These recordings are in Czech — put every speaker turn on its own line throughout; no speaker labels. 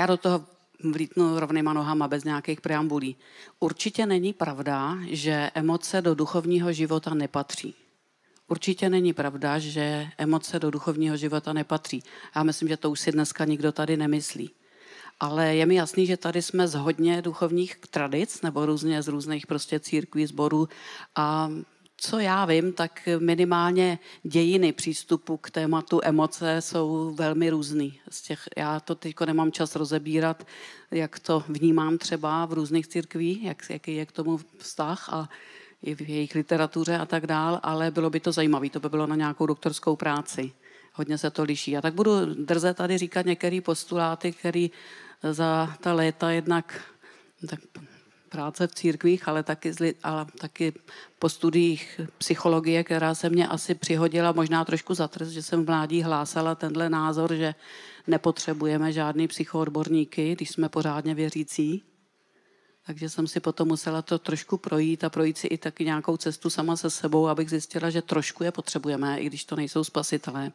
Já do toho vlítnu rovnýma nohama bez nějakých preambulí. Určitě není pravda, že emoce do duchovního života nepatří. Určitě není pravda, že emoce do duchovního života nepatří. Já myslím, že to už si dneska nikdo tady nemyslí. Ale je mi jasný, že tady jsme z hodně duchovních tradic, nebo různě z různých prostě církví, sborů. A co já vím, tak minimálně dějiny přístupu k tématu emoce jsou velmi různý. Já to teď nemám čas rozebírat, jak to vnímám třeba v různých církvích, jaký je k tomu vztah a i v jejich literatuře a tak dál, ale bylo by to zajímavé, to by bylo na nějakou doktorskou práci. Hodně se to liší. A tak budu drze tady říkat některé postuláty, které za ta léta jednak tak práce v církvích, ale taky po studiích psychologie, která se mě asi přihodila možná trošku za trest, že jsem v mládí hlásala tenhle názor, že nepotřebujeme žádný psychoodborníky, když jsme pořádně věřící. Takže jsem si potom musela to trošku projít a projít si i taky nějakou cestu sama se sebou, abych zjistila, že trošku je potřebujeme, i když to nejsou spasitelé.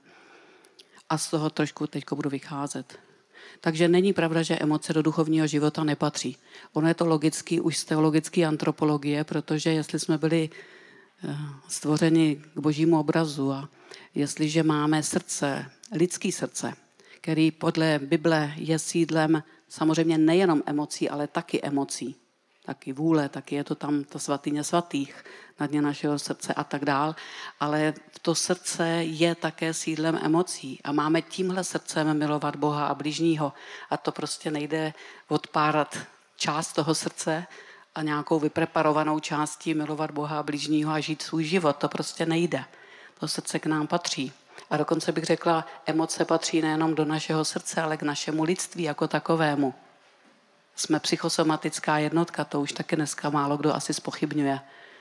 A z toho trošku teďko budu vycházet. Takže není pravda, že emoce do duchovního života nepatří. Ono je to logický už z teologické antropologie, protože jestli jsme byli stvořeni k božímu obrazu a jestliže máme srdce, lidský srdce, který podle Bible je sídlem samozřejmě nejenom emocí, ale taky emocí, taky vůle, taky je to tam ta svatyně svatých na dně našeho srdce a tak dál, ale to srdce je také sídlem emocí a máme tímhle srdcem milovat Boha a bližního a to prostě nejde odpárat část toho srdce a nějakou vypreparovanou částí milovat Boha a bližního a žít svůj život, to prostě nejde. To srdce k nám patří. A dokonce bych řekla, emoce patří nejenom do našeho srdce, ale k našemu lidství jako takovému. Jsme psychosomatická jednotka, to už taky dneska málo kdo asi zpochybňuje.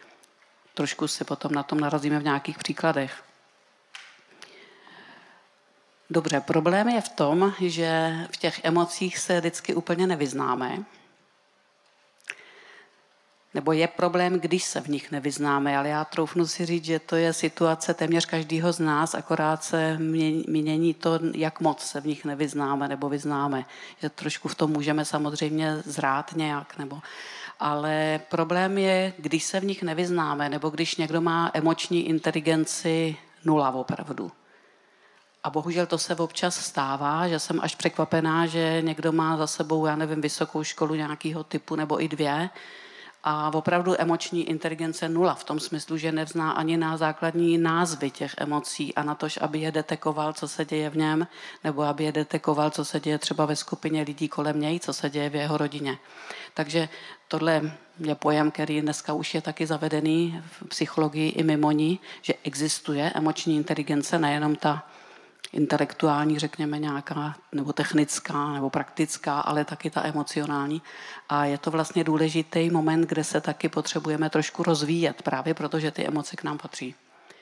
Trošku si potom na tom narazíme v nějakých příkladech. Dobře, problém je v tom, že v těch emocích se vždycky úplně nevyznáme. Nebo je problém, když se v nich nevyznáme, ale já troufnu si říct, že to je situace téměř každého z nás, akorát se mění to, jak moc se v nich nevyznáme nebo vyznáme. Že trošku v tom můžeme samozřejmě zrát nějak, ale problém je, když se v nich nevyznáme, nebo když někdo má emoční inteligenci 0 opravdu. A bohužel to se občas stává, že jsem až překvapená, že někdo má za sebou, já nevím, vysokou školu nějakého typu nebo i 2, a opravdu emoční inteligence 0 v tom smyslu, že nezná ani na základní názvy těch emocí a na to, aby je detekoval, co se děje v něm, nebo aby je detekoval, co se děje třeba ve skupině lidí kolem něj, co se děje v jeho rodině. Takže tohle je pojem, který dneska už je taky zavedený v psychologii i mimo ní, že existuje emoční inteligence, nejenom ta intelektuální, řekněme nějaká, nebo technická, nebo praktická, ale taky ta emocionální. A je to vlastně důležitý moment, kde se taky potřebujeme trošku rozvíjet, právě protože ty emoce k nám patří.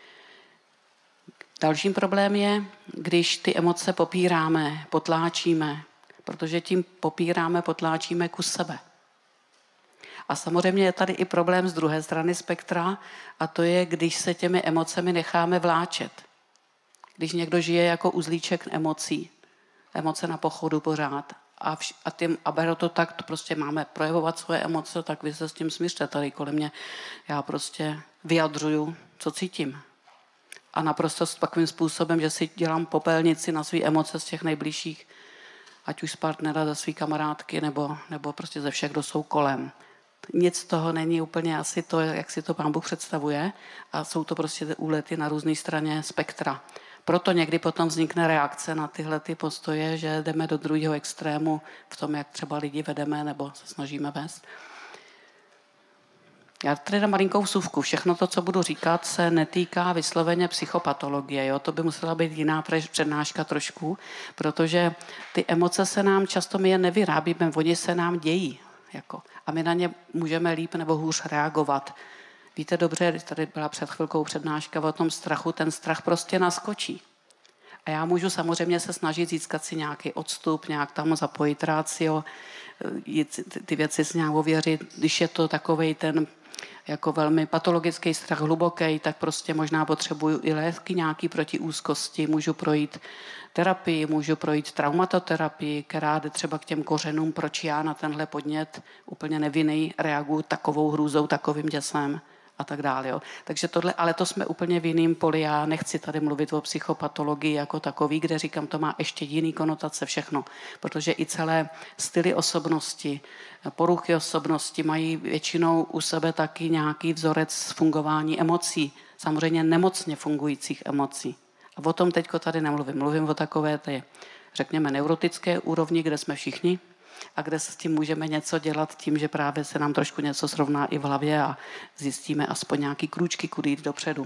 Dalším problém je, když ty emoce popíráme, potláčíme, protože tím popíráme, potláčíme kus sebe. A samozřejmě je tady i problém z druhé strany spektra, a to je, když se těmi emocemi necháme vláčet. Když někdo žije jako uzlíček emocí, emoce na pochodu pořád a beru to tak, to prostě máme projevovat svoje emoce, tak vy se s tím smířte tady kolem mě. Já prostě vyjadřuju, co cítím. A naprosto s takovým způsobem, že si dělám popelnici na své emoce z těch nejbližších, ať už z partnera, ze své kamarádky, nebo prostě ze všech, kdo jsou kolem. Nic z toho není úplně asi to, jak si to Pán Bůh představuje a jsou to prostě úlety na různé straně spektra. Proto někdy potom vznikne reakce na tyhle ty postoje, že jdeme do druhého extrému v tom, jak třeba lidi vedeme nebo se snažíme vést. Já tady dám malinkou vsuvku. Všechno to, co budu říkat, se netýká vysloveně psychopatologie. Jo? To by musela být jiná přednáška trošku, protože ty emoce se nám často my je nevyrábíme, oni se nám dějí. A my na ně můžeme líp nebo hůř reagovat. Víte dobře, tady byla před chvilkou přednáška o tom strachu, ten strach prostě naskočí. A já můžu samozřejmě se snažit získat si nějaký odstup, nějak tam zapojit rácio, ty věci si nějak ověřit, když je to takovej ten jako velmi patologický strach, hluboký, tak prostě možná potřebuju i léky nějaký proti úzkosti, můžu projít terapii, můžu projít traumatoterapii, která jde třeba k těm kořenům, proč já na tenhle podnět úplně nevinný reaguju takovou hrůzou, takovým děsem a tak dále. Jo. Takže tohle, ale to jsme úplně v jiném poli. Já nechci tady mluvit o psychopatologii jako takový, kde říkám, to má ještě jiný konotace všechno, protože i celé styly osobnosti, poruchy osobnosti mají většinou u sebe taky nějaký vzorec fungování emocí, samozřejmě nemocně fungujících emocí. A o tom teďko tady nemluvím. Mluvím o takové té, řekněme, neurotické úrovni, kde jsme všichni a kde s tím můžeme něco dělat tím, že právě se nám trošku něco srovná i v hlavě a zjistíme aspoň nějaký krůčky, kudy jít dopředu.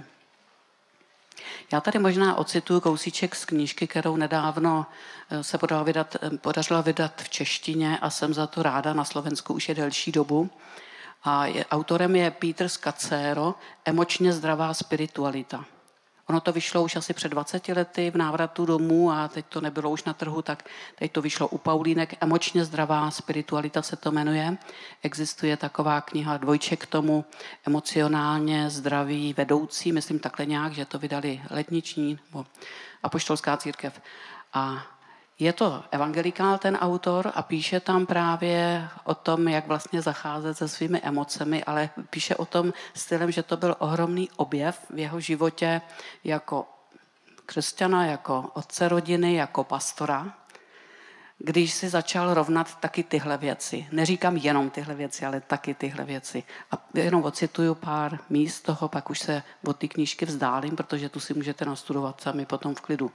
Já tady možná ocituju kousíček z knížky, kterou nedávno se podařilo vydat v češtině a jsem za to ráda, na Slovensku už je delší dobu. A autorem je Peter Scazzero, Emočně zdravá spiritualita. Ono to vyšlo už asi před 20 lety v návratu domů a teď to nebylo už na trhu, tak teď to vyšlo u Paulínek. Emočně zdravá spiritualita se to jmenuje. Existuje taková kniha dvojček k tomu, emocionálně zdraví vedoucí, myslím takhle nějak, že to vydali Letniční nebo Apoštolská církev. A je to evangelikál ten autor a píše tam právě o tom, jak vlastně zacházet se svými emocemi, ale píše o tom stylem, že to byl ohromný objev v jeho životě jako křesťana, jako otce rodiny, jako pastora, když si začal rovnat taky tyhle věci. Neříkám jenom tyhle věci, ale taky tyhle věci. A jenom ocituju pár míst toho, pak už se od té knížky vzdálím, protože tu si můžete nastudovat sami potom v klidu.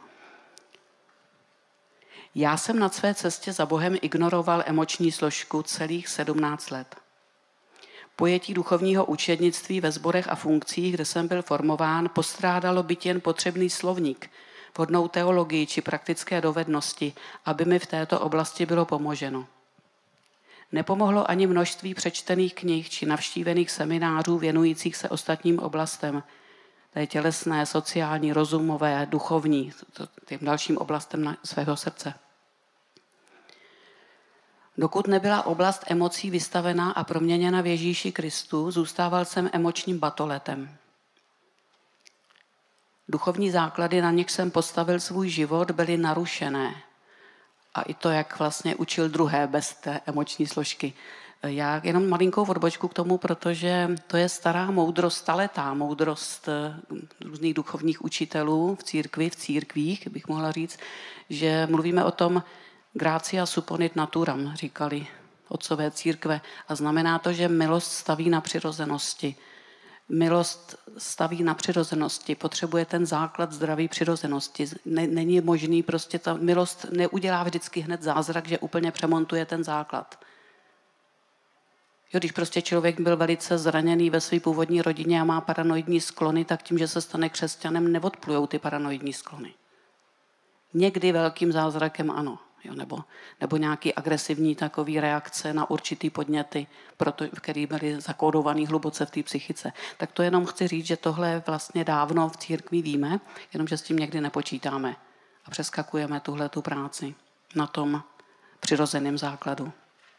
Já jsem na své cestě za Bohem ignoroval emoční složku celých 17 let. Pojetí duchovního učednictví ve sborech a funkcích, kde jsem byl formován, postrádalo byt jen potřebný slovník, vhodnou teologii či praktické dovednosti, aby mi v této oblasti bylo pomoženo. Nepomohlo ani množství přečtených knih či navštívených seminářů věnujících se ostatním oblastem, tedy tělesné, sociální, rozumové, duchovní, tím dalším oblastem svého srdce. Dokud nebyla oblast emocí vystavená a proměněna v Ježíši Kristu, zůstával jsem emočním batoletem. Duchovní základy, na nich jsem postavil svůj život, byly narušené. A i to, jak vlastně učil druhé bez té emoční složky. Já jenom malinkou odbočku k tomu, protože to je stará moudrost, staletá moudrost různých duchovních učitelů v církvi, v církvích, bych mohla říct, že mluvíme o tom gratia supponit naturam, říkali otcové církve. A znamená to, že milost staví na přirozenosti. Milost staví na přirozenosti, potřebuje ten základ zdraví přirozenosti. Není možný, prostě ta milost neudělá vždycky hned zázrak, že úplně přemontuje ten základ. Jo, když prostě člověk byl velice zraněný ve své původní rodině a má paranoidní sklony, tak tím, že se stane křesťanem, neodplujou ty paranoidní sklony. Někdy velkým zázrakem ano, jo, nebo nějaký agresivní takový reakce na určitý podněty, které byly zakódované hluboce v té psychice. Tak to jenom chci říct, že tohle vlastně dávno v církvi víme, jenomže s tím někdy nepočítáme a přeskakujeme tuhletu práci na tom přirozeném základu.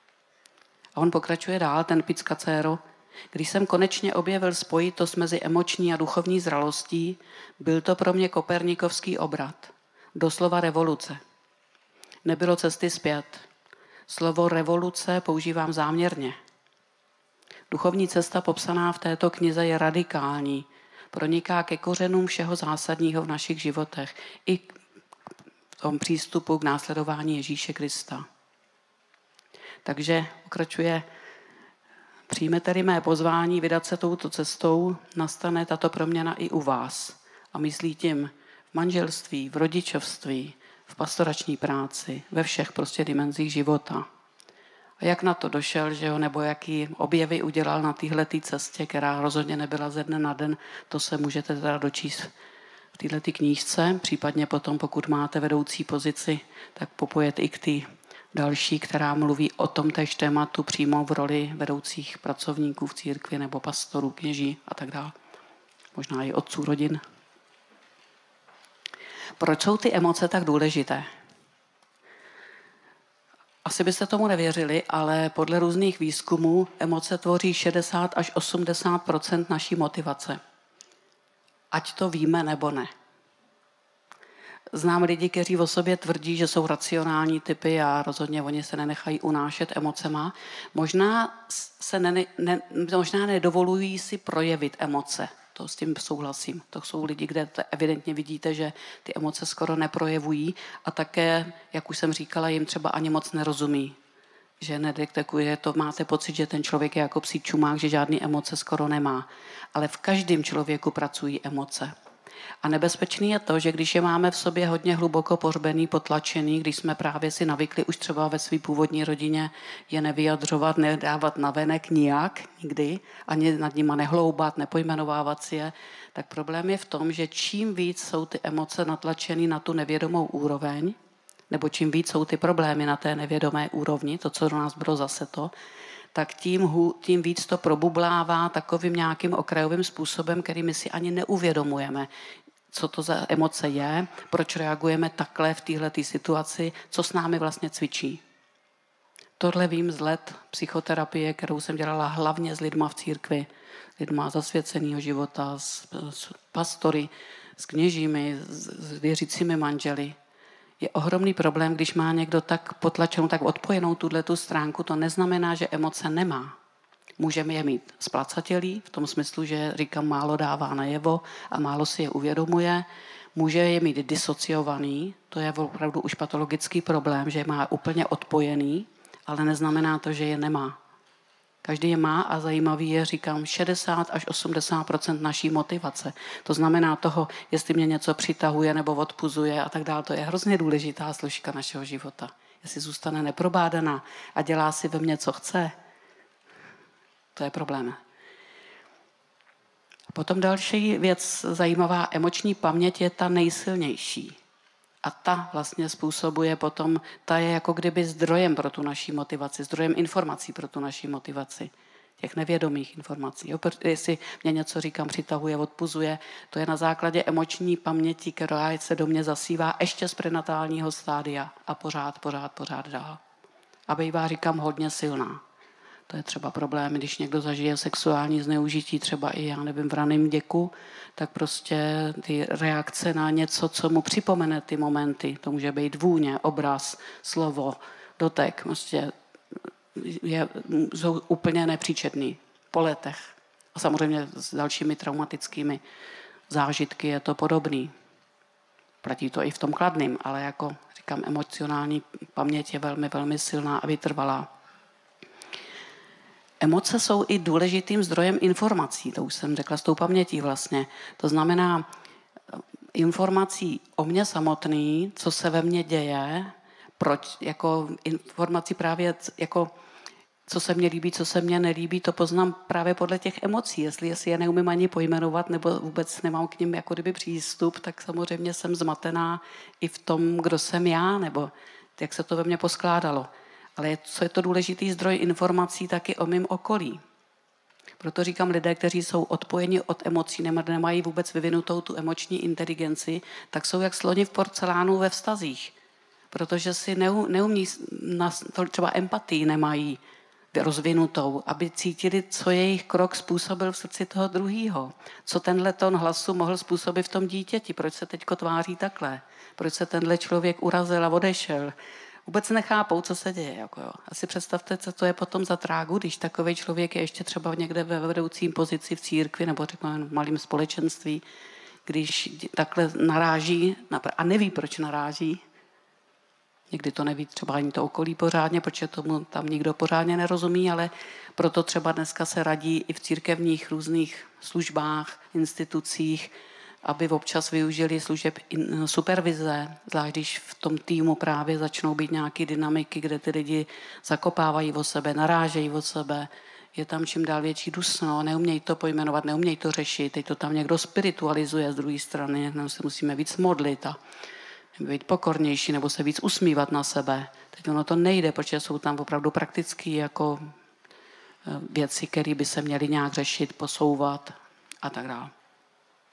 A on pokračuje dál, ten Pit Scazzero. Když jsem konečně objevil spojitost mezi emoční a duchovní zralostí, byl to pro mě kopernikovský obrat. Doslova revoluce. Nebylo cesty zpět. Slovo revoluce používám záměrně. Duchovní cesta popsaná v této knize je radikální. Proniká ke kořenům všeho zásadního v našich životech. I v tom přístupu k následování Ježíše Krista. Takže pokračuje, přijmete-li mé pozvání vydat se touto cestou, nastane tato proměna i u vás. A myslí tím v manželství, v rodičovství, v pastorační práci, ve všech prostě dimenzích života. A jak na to došel, že jo, nebo jaký objevy udělal na téhletý cestě, která rozhodně nebyla ze dne na den, to se můžete teda dočíst v téhletý knížce, případně potom, pokud máte vedoucí pozici, tak popojet i k té další, která mluví o tom též tématu přímo v roli vedoucích pracovníků v církvi nebo pastorů, kněží a tak dále. Možná i otců rodin. Proč jsou ty emoce tak důležité? Asi byste tomu nevěřili, ale podle různých výzkumů emoce tvoří 60 až 80% naší motivace. Ať to víme nebo ne. Znám lidi, kteří o sobě tvrdí, že jsou racionální typy a rozhodně oni se nenechají unášet emocema. Možná nedovolují si projevit emoce. To s tím souhlasím. To jsou lidi, kde evidentně vidíte, že ty emoce skoro neprojevují a také, jak už jsem říkala, jim třeba ani moc nerozumí. Že nedetekuje to, máte pocit, že ten člověk je jako psí čumák, že žádný emoce skoro nemá. Ale v každém člověku pracují emoce. A nebezpečný je to, že když je máme v sobě hodně hluboko pohřbený, potlačený, když jsme právě si navykli už třeba ve své původní rodině je nevyjadřovat, nedávat navenek nijak, nikdy, ani nad nima nehloubat, nepojmenovávat si je, tak problém je v tom, že čím víc jsou ty emoce natlačený na tu nevědomou úroveň, nebo čím víc jsou ty problémy na té nevědomé úrovni, to, co do nás bylo zase to, tak tím víc to probublává takovým nějakým okrajovým způsobem, který my si ani neuvědomujeme, co to za emoce je, proč reagujeme takhle v téhleté situaci, co s námi vlastně cvičí. Tohle vím z let psychoterapie, kterou jsem dělala hlavně s lidma v církvi, lidma zasvěceného života, s pastory, s kněžími, s věřícími manželi. Je ohromný problém, když má někdo tak potlačenou, tak odpojenou tu stránku, to neznamená, že emoce nemá. Můžeme je mít splacatělý, v tom smyslu, že říkám, málo dává najevo a málo si je uvědomuje. Může je mít disociovaný, to je opravdu už patologický problém, že je má úplně odpojený, ale neznamená to, že je nemá. Každý je má a zajímavý je, říkám, 60 až 80% naší motivace. To znamená toho, jestli mě něco přitahuje nebo odpuzuje a tak dále. To je hrozně důležitá složka našeho života. Jestli zůstane neprobádaná a dělá si ve mně, co chce, to je problém. A potom další věc zajímavá, emoční paměť je ta nejsilnější. A ta vlastně způsobuje potom, ta je jako kdyby zdrojem pro tu naši motivaci, zdrojem informací pro tu naši motivaci. Těch nevědomých informací. Jo? Jestli mě něco říkám, přitahuje, odpuzuje, to je na základě emoční paměti, která se do mě zasívá ještě z prenatálního stádia a pořád dál. A bývá, říkám, hodně silná. To je třeba problém, když někdo zažije sexuální zneužití, třeba i, já nevím, v raném děku, tak prostě ty reakce na něco, co mu připomene ty momenty, to může být vůně, obraz, slovo, dotek, prostě jsou úplně nepříčetný po letech. A samozřejmě s dalšími traumatickými zážitky je to podobný. Platí to i v tom kladným, ale jako říkám, emocionální paměť je velmi, velmi silná a vytrvalá. Emoce jsou i důležitým zdrojem informací, to už jsem řekla s tou pamětí vlastně. To znamená informací o mně samotný, co se ve mně děje, proč, jako informací právě, jako co se mně líbí, co se mně nelíbí, to poznám právě podle těch emocí. Jestli je neumím ani pojmenovat, nebo vůbec nemám k nim jako kdyby přístup, tak samozřejmě jsem zmatená i v tom, kdo jsem já, nebo jak se to ve mně poskládalo. Ale co je to důležitý zdroj informací taky o mém okolí. Proto říkám, lidé, kteří jsou odpojeni od emocí, nemají vůbec vyvinutou tu emoční inteligenci, tak jsou jak sloni v porcelánu ve vztazích. Protože si neumí, třeba empatii nemají rozvinutou, aby cítili, co jejich krok způsobil v srdci toho druhého. Co tenhle tón hlasu mohl způsobit v tom dítěti, proč se teďko tváří takhle, proč se tenhle člověk urazil a odešel. Vůbec nechápou, co se děje. Jako jo. Asi představte, co to je potom za trágu, když takový člověk je ještě třeba někde ve vedoucím pozici v církvi nebo řekněme v malém společenství, když takhle naráží a neví, proč naráží. Někdy to neví třeba ani to okolí pořádně, protože tomu tam nikdo pořádně nerozumí, ale proto třeba dneska se radí i v církevních různých službách, institucích, aby občas využili služeb supervize, zvlášť když v tom týmu právě začnou být nějaké dynamiky, kde ty lidi zakopávají o sebe, narážejí o sebe, je tam čím dál větší dusno, neumějí to pojmenovat, neumějí to řešit, teď to tam někdo spiritualizuje z druhé strany, nám se musíme víc modlit a být pokornější nebo se víc usmívat na sebe. Teď ono to nejde, protože jsou tam opravdu praktické jako věci, které by se měly nějak řešit, posouvat a tak dále.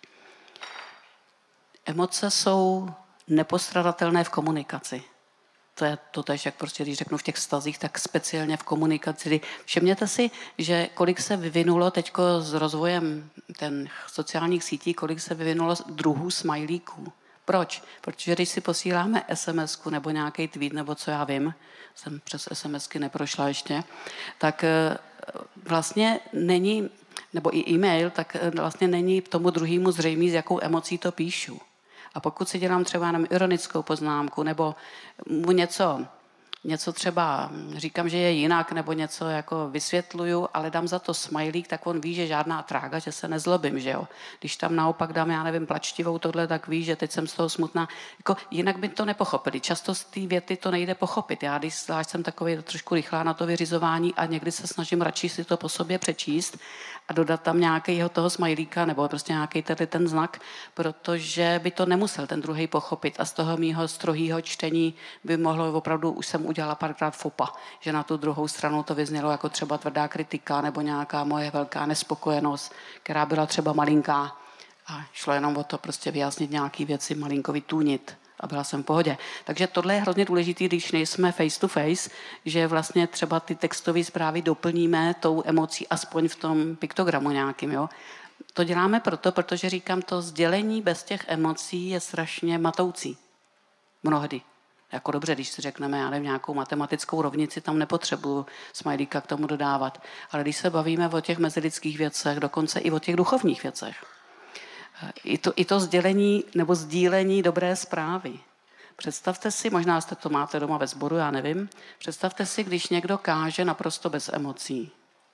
Emoce jsou nepostradatelné v komunikaci. to je to tež, jak prostě, když řeknu v těch vztazích, tak speciálně v komunikaci. Všimněte si, že kolik se vyvinulo teďko s rozvojem sociálních sítí, kolik se vyvinulo druhů smajlíků. Proč? Protože když si posíláme SMS-ku nebo nějaký tweet, nebo co já vím, jsem přes SMSky neprošla ještě, tak vlastně není, nebo i e-mail, tak vlastně není tomu druhému zřejmý, s jakou emocí to píšu. A pokud si dělám třeba jenom ironickou poznámku, nebo mu něco třeba říkám, že je jinak, nebo něco jako vysvětluju, ale dám za to smajlík, tak on ví, že žádná trága, že se nezlobím, že jo. Když tam naopak dám, já nevím, plačtivou tohle, tak ví, že teď jsem z toho smutná. Jako, jinak by to nepochopili. Často z té věty to nejde pochopit. Já když zvlášť jsem takový trošku rychlá na to vyřizování a někdy se snažím radši si to po sobě přečíst a dodat tam nějakého toho smajlíka nebo prostě nějaký ten znak, protože by to nemusel ten druhý pochopit a z toho mýho strohýho čtení by mohlo opravdu, už jsem udělala párkrát fopa, že na tu druhou stranu to vyznělo jako třeba tvrdá kritika nebo nějaká moje velká nespokojenost, která byla třeba malinká a šlo jenom o to prostě vyjasnit nějaké věci, malinko vytůnit a byla jsem v pohodě. Takže tohle je hrozně důležité, když nejsme face to face, že vlastně třeba ty textové zprávy doplníme tou emocí aspoň v tom piktogramu nějakým, jo. To děláme protože říkám, to sdělení bez těch emocí je strašně matoucí. Mnohdy. Jako dobře, když si řekneme, já nevím, nějakou matematickou rovnici, tam nepotřebuju smajlíka k tomu dodávat. Ale když se bavíme o těch mezilidských věcech, dokonce i o těch duchovních věcech, i to sdělení nebo sdílení dobré zprávy. Představte si, možná jste to máte doma ve sboru, já nevím, představte si, když někdo káže naprosto bez emocí.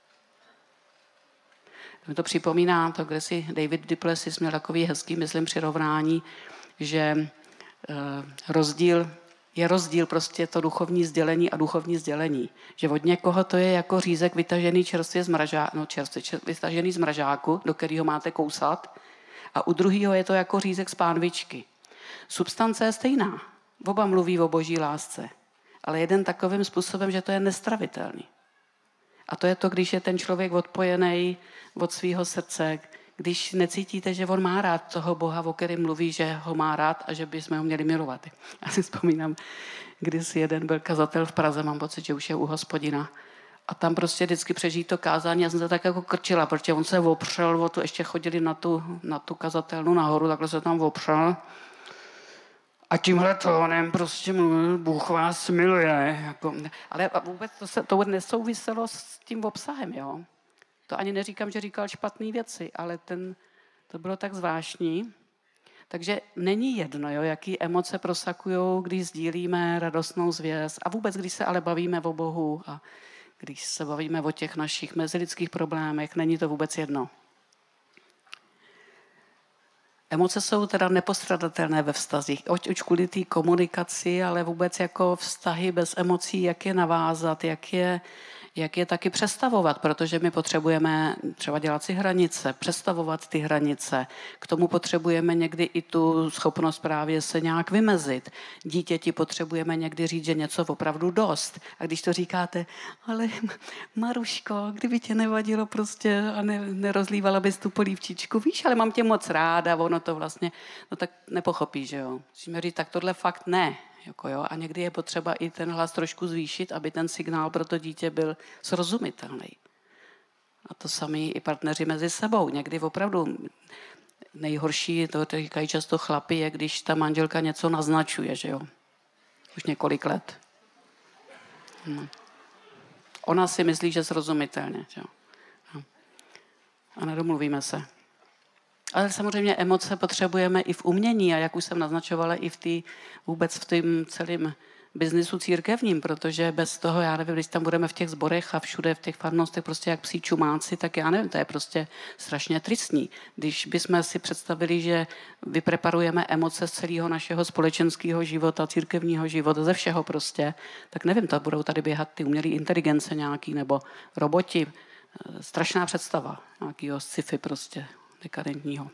Mi to připomíná to, kde si David Duplessis měl takový hezký, myslím, přirovnání, že je rozdíl prostě to duchovní sdělení a duchovní sdělení. Že od někoho to je jako řízek vytažený čerstvě vytažený z mražáku, do kterého máte kousat, a u druhého je to jako řízek z pánvičky. Substance je stejná. Oba mluví o boží lásce, ale jeden takovým způsobem, že to je nestravitelný. A to je to, když je ten člověk odpojený od svého srdce, když necítíte, že on má rád toho Boha, o kterém mluví, že ho má rád a že bychom ho měli milovat. Já si vzpomínám, když jeden byl kazatel v Praze, mám pocit, že už je u Hospodina. A tam prostě vždycky přežít to kázání, já jsem se tak jako krčila, protože on se opřel, o to ještě chodili na tu kazatelnu nahoru, takhle se tam opřel. A tímhle tónem prostě mluvil, Bůh vás miluje. Jako, ale vůbec to nesouviselo s tím obsahem, jo. To ani neříkám, že říkal špatné věci, ale to bylo tak zvláštní. Takže není jedno, jo, jaký emoce prosakujou, když sdílíme radostnou zvěst. A vůbec, když se ale bavíme o Bohu a když se bavíme o těch našich mezilidských problémech, není to vůbec jedno. Emoce jsou teda nepostradatelné ve vztazích. Už kvůli té komunikaci, ale vůbec jako vztahy bez emocí, jak je navázat, jak je taky přestavovat, protože my potřebujeme třeba dělat si hranice, přestavovat ty hranice. K tomu potřebujeme někdy i tu schopnost právě se nějak vymezit. Dítěti potřebujeme někdy říct, že něco opravdu dost. A když to říkáte, ale Maruško, kdyby tě nevadilo prostě a nerozlívala bys tu polívčičku, víš, ale mám tě moc ráda, ono to vlastně, no tak nepochopí, že jo. Musíme říct, tak tohle fakt ne. Jako jo, a někdy je potřeba i ten hlas trošku zvýšit, aby ten signál pro to dítě byl srozumitelný. A to samý i partneři mezi sebou. Někdy opravdu nejhorší, to říkají často chlapi, je, když ta manželka něco naznačuje, že jo. Už několik let. Ona si myslí, že srozumitelně, že jo. A nedomluvíme se. Ale samozřejmě emoce potřebujeme i v umění a jak už jsem naznačovala, i vůbec v tom celém biznisu církevním, protože bez toho, já nevím, když tam budeme v těch sborech a všude v těch farnostech prostě jak psí čumáci, tak já nevím, to je prostě strašně tristní. Když bychom si představili, že vypreparujeme emoce z celého našeho společenského života, církevního života, ze všeho prostě, tak nevím, to budou tady běhat ty umělé inteligence nějaký nebo roboti. Strašná představa nějakého sci-fi prostě dekadentního.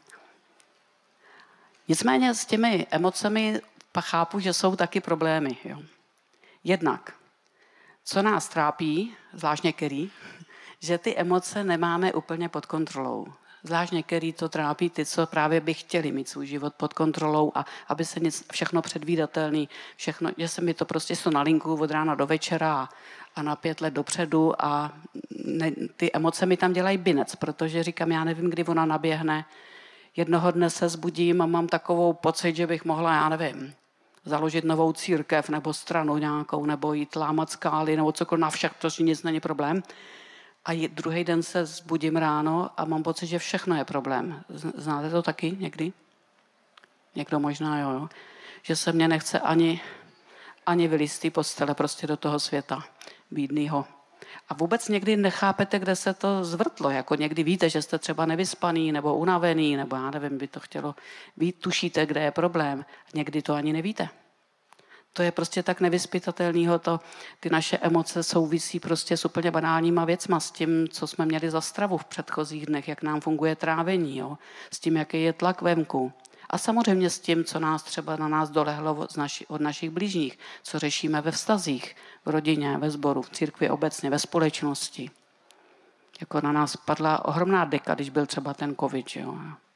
Nicméně s těmi emocemi chápu, že jsou taky problémy. Jo. Jednak, co nás trápí, zvlášť některý, že ty emoce nemáme úplně pod kontrolou. Zvlášť některý to trápí ty, co právě by chtěli mít svůj život pod kontrolou a aby se všechno předvídatelný, všechno, že se mi to prostě na linku od rána do večera a na 5 let dopředu a ty emoce mi tam dělají binec, protože říkám, já nevím, kdy ona naběhne. Jednoho dne se zbudím a mám takovou pocit, že bych mohla, já nevím, založit novou církev nebo stranu nějakou, nebo jít lámat skály, nebo cokoliv na však, to nic není problém. A druhý den se zbudím ráno a mám pocit, že všechno je problém. Znáte to taky někdy? Někdo možná jo. Že se mě nechce ani vylít z té postele prostě do toho světa bídnýho. A vůbec někdy nechápete, kde se to zvrtlo. Jako někdy víte, že jste třeba nevyspaný nebo unavený, nebo já nevím, by to chtělo být, tušíte, kde je problém. Někdy to ani nevíte. To je prostě tak nevyspytatelného, ty naše emoce souvisí prostě s úplně banálníma věcma, s tím, co jsme měli za stravu v předchozích dnech, jak nám funguje trávení, jo? S tím, jaký je tlak venku. A samozřejmě s tím, co nás třeba na nás dolehlo od našich blížních, co řešíme ve vztazích, v rodině, ve sboru, v církvi obecně, ve společnosti. Jako na nás padla ohromná deka, když byl třeba ten covid, jo?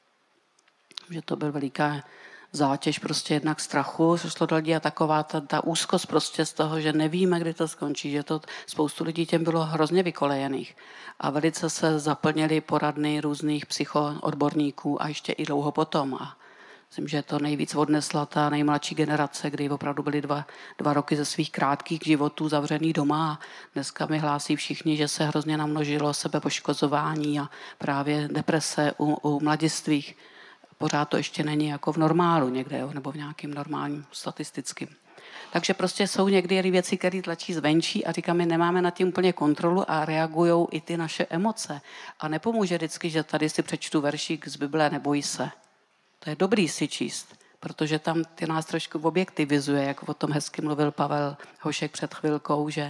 Že to byl veliká zátěž prostě jednak strachu, šlo do lidí a taková ta úzkost prostě z toho, že nevíme, kdy to skončí, že to spoustu lidí těm bylo hrozně vykolejených a velice se zaplnili poradny různých psychoodborníků a ještě i dlouho potom. A myslím, že to nejvíc odnesla ta nejmladší generace, kdy opravdu byly dva roky ze svých krátkých životů zavřený doma a dneska mi hlásí všichni, že se hrozně namnožilo sebepoškozování a právě deprese u mladistvých. Pořád to ještě není jako v normálu někde, jo, nebo v nějakým normálním statistickým. Takže prostě jsou někdy věci, které tlačí zvenčí a říkáme, nemáme nad tím úplně kontrolu a reagují i ty naše emoce. A nepomůže vždycky, že tady si přečtu veršík z Bible, neboj se. To je dobrý si číst, protože tam ty nás trošku objektivizuje, jak o tom hezky mluvil Pavel Hošek před chvilkou, že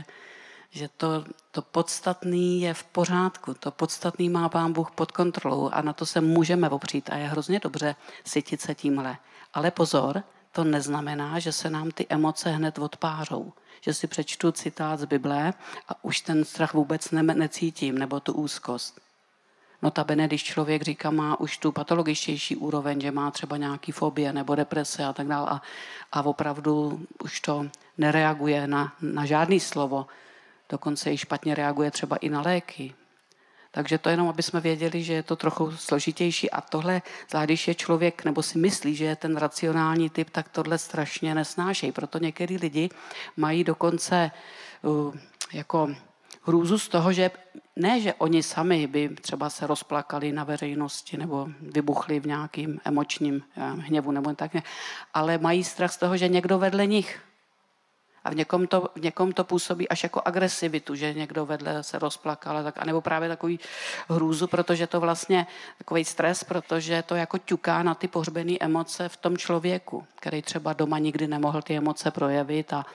to podstatný je v pořádku, to podstatný má Pán Bůh pod kontrolou a na to se můžeme opřít a je hrozně dobře sytit se tímhle. Ale pozor, to neznamená, že se nám ty emoce hned odpářou, že si přečtu citát z Bible a už ten strach vůbec necítím, nebo tu úzkost. Notabene, když člověk říká, má už tu patologičtější úroveň, že má třeba nějaký fobie nebo deprese a tak dále a opravdu už to nereaguje na žádný slovo, dokonce i špatně reaguje třeba i na léky. Takže to jenom, aby jsme věděli, že je to trochu složitější a tohle, zvlášť když je člověk, nebo si myslí, že je ten racionální typ, tak tohle strašně nesnášejí. Proto některý lidi mají dokonce jako hrůzu z toho, že ne, že oni sami by třeba se rozplakali na veřejnosti nebo vybuchli v nějakým emočním hněvu nebo tak, ale mají strach z toho, že někdo vedle nich. A v někom to působí až jako agresivitu, že někdo vedle se rozplakal, anebo právě takový hrůzu, protože to vlastně takový stres, protože to jako ťuká na ty pohřbené emoce v tom člověku, který třeba doma nikdy nemohl ty emoce projevit a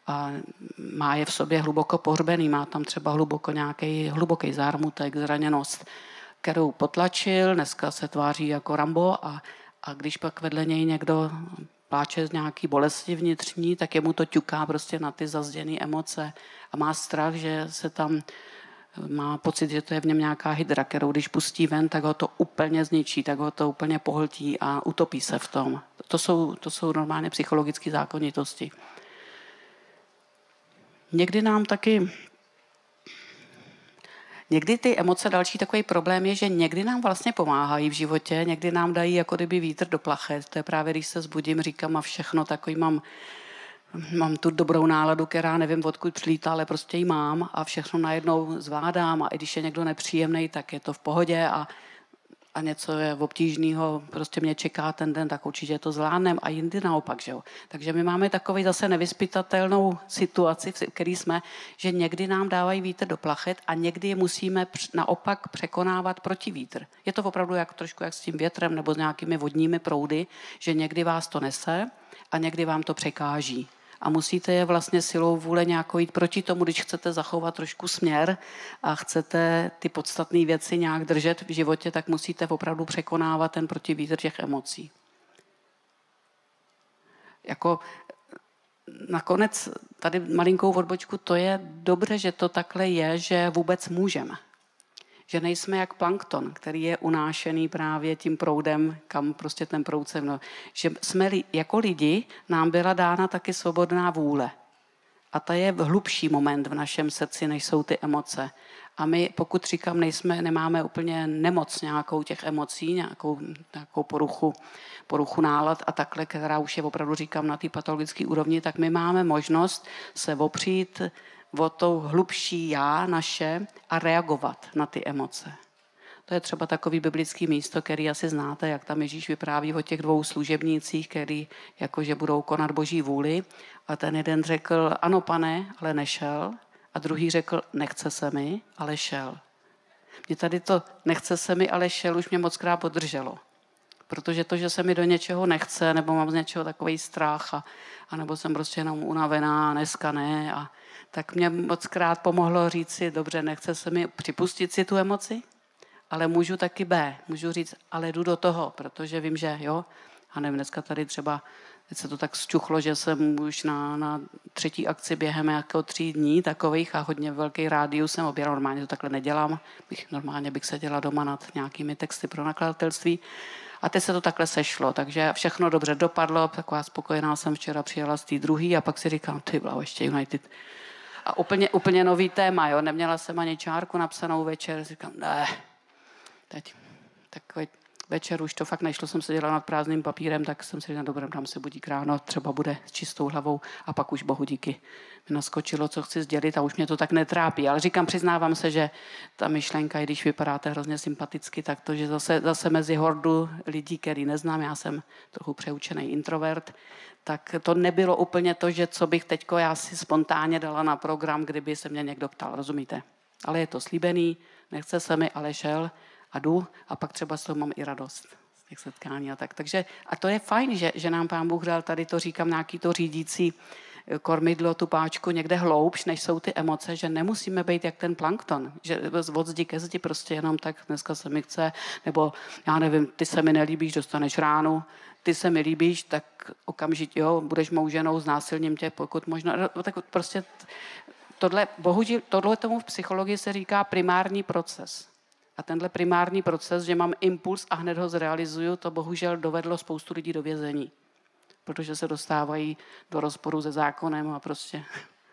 má je v sobě hluboko pohřbený, má tam třeba nějaký hluboký zármutek, zraněnost, kterou potlačil, dneska se tváří jako Rambo a když pak vedle něj někdo pláče z nějaký bolesti vnitřní, tak jemu to ťuká prostě na ty zazděné emoce a má strach, že se tam má pocit, že to je v něm nějaká hydra, kterou když pustí ven, tak ho to úplně zničí, tak ho to úplně pohltí a utopí se v tom. To jsou normálně psychologické zákonitosti. Někdy ty emoce, další takový problém je, že někdy nám vlastně pomáhají v životě, někdy nám dají jako kdyby vítr do plachet. To je právě, když se zbudím, říkám a všechno takový mám tu dobrou náladu, která nevím, odkud přilítá, ale prostě ji mám a všechno najednou zvládám a i když je někdo nepříjemný, tak je to v pohodě a něco je obtížného, prostě mě čeká ten den, tak určitě to zvládnem a jindy naopak, že jo. Takže my máme takový zase nevyspytatelnou situaci, v které jsme, že někdy nám dávají vítr do plachet a někdy je musíme naopak překonávat proti vítr. Je to opravdu trošku jak s tím větrem nebo s nějakými vodními proudy, že někdy vás to nese a někdy vám to překáží. A musíte je vlastně silou vůle nějak jít proti tomu, když chcete zachovat trošku směr a chcete ty podstatné věci nějak držet v životě, tak musíte opravdu překonávat ten protivítr těch emocí. Jako nakonec tady malinkou odbočku, to je dobře, že to takhle je, že vůbec můžeme. Že nejsme jak plankton, který je unášený právě tím proudem, kam prostě ten proud se mnou. Že jsme jako lidi, nám byla dána taky svobodná vůle. A to je hlubší moment v našem srdci, než jsou ty emoce. A my, pokud říkám, nemáme úplně nemoc nějakou těch emocí, nějakou poruchu nálad a takhle, která už je opravdu, říkám, na té patologické úrovni, tak my máme možnost se opřít o to hlubší já naše a reagovat na ty emoce. To je třeba takový biblický místo, který asi znáte, jak tam Ježíš vypráví o těch dvou služebnících, který jakože budou konat Boží vůli. A ten jeden řekl, ano pane, ale nešel. A druhý řekl, nechce se mi, ale šel. Mě tady to nechce se mi, ale šel už mě mockrát podrželo. Protože to, že se mi do něčeho nechce, nebo mám z něčeho takový strach, a nebo jsem prostě jenom unavená, dneska ne, tak mě mockrát pomohlo říct si, dobře, nechce se mi připustit si tu emoci, ale můžu taky můžu říct, ale jdu do toho, protože vím, že jo, a nevím, dneska tady třeba, teď se to tak zčuchlo, že jsem už na 3. akci během jako 3 dní takových a hodně velký rádius jsem objela, normálně to takhle nedělám, normálně bych seděla doma nad nějakými texty pro nakladatelství a teď se to takhle sešlo, takže všechno dobře dopadlo, taková spokojená jsem včera přijela z té druhé a pak si říkám, ty bláho, ještě United. A úplně nový téma, jo, neměla jsem ani čárku napsanou večer, říkám, ne, teď takový večer už to fakt nešlo, jsem seděla nad prázdným papírem, tak jsem si říkala, dobré, dám se budík ráno, třeba bude s čistou hlavou a pak už bohu díky. Mi naskočilo, co chci sdělit a už mě to tak netrápí. Ale říkám, přiznávám se, že ta myšlenka, i když vypadáte hrozně sympaticky, tak to, že zase mezi hordu lidí, který neznám, já jsem trochu přeučený introvert, tak to nebylo úplně to, že co bych teďko já si spontánně dala na program, kdyby se mě někdo ptal, rozumíte? Ale je to slíbený, nechce se mi, ale šel a jdu a pak třeba z toho mám i radost z těch setkání a tak. Takže, a to je fajn, že nám Pán Bůh dal tady to, říkám, nějaký to řídící kormidlo, tu páčku někde hloubš, než jsou ty emoce, že nemusíme být jak ten plankton, že od zdi ke zdi prostě jenom tak dneska se mi chce, nebo já nevím, ty se mi nelíbíš, dostaneš ránu, ty se mi líbíš, tak okamžitě, jo, budeš mou ženou, znásilním tě, pokud možno, tak prostě tohle tomu v psychologii se říká primární proces. A tenhle primární proces, že mám impuls a hned ho zrealizuju, to bohužel dovedlo spoustu lidí do vězení. Protože se dostávají do rozporu se zákonem a prostě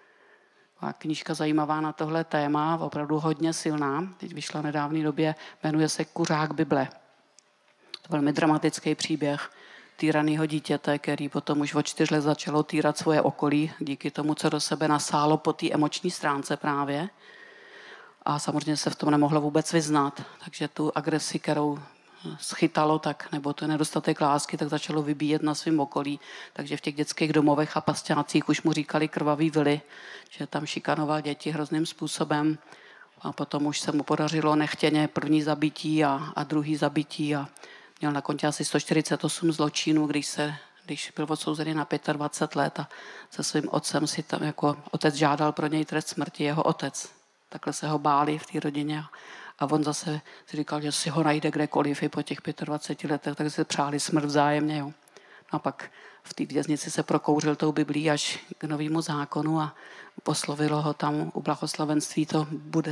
knížka zajímavá na tohle téma, opravdu hodně silná. Teď vyšla v nedávné době, jmenuje se Kuřák Bible. To velmi dramatický příběh týraného dítěte, který potom už od 4 let začalo týrat svoje okolí díky tomu, co do sebe nasálo po té emoční stránce právě. A samozřejmě se v tom nemohlo vůbec vyznat. Takže tu agresi, kterou schytalo, tak, nebo to nedostatek lásky, tak začalo vybíjet na svém okolí. Takže v těch dětských domovech a pasťácích už mu říkali krvavý vily, že tam šikanoval děti hrozným způsobem. A potom už se mu podařilo nechtěně první zabití a druhý zabití a měl na kontě asi 148 zločinů, když byl odsouzený na 25 let a se svým otcem si tam jako otec žádal pro něj trest smrti, jeho otec. Takhle se ho báli v té rodině a on zase si říkal, že si ho najde kdekoliv i po těch 25 letech, tak se přáli smrt vzájemně. Jo. No a pak v té věznici se prokouřil tou Biblí až k novému zákonu a poslovilo ho tam u blahoslavenství to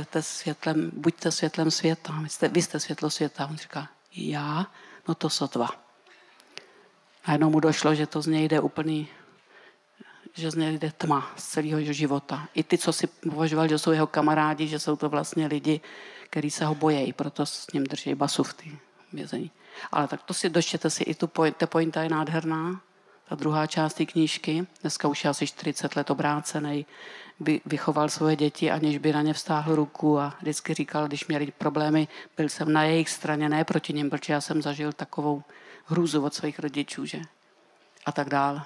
buďte světlem světa, vy jste světlo světa. A on říká, já? No to sotva. Najednou mu došlo, že to z něj jde úplný, že z něj jde tma z celého života. I ty, co si považoval, že jsou jeho kamarádi, že jsou to vlastně lidi, kteří se ho bojejí, proto s ním drží basu v té vězení. Ale tak to si dočtěte si i ta pointa je nádherná, ta druhá část té knížky. Dneska už je asi 40 let obrácenej, by vychoval svoje děti, aniž by na ně vztáhl ruku a vždycky říkal, když měli problémy, byl jsem na jejich straně, ne proti nim, protože já jsem zažil takovou hrůzu od svých rodičů, že? A tak dále.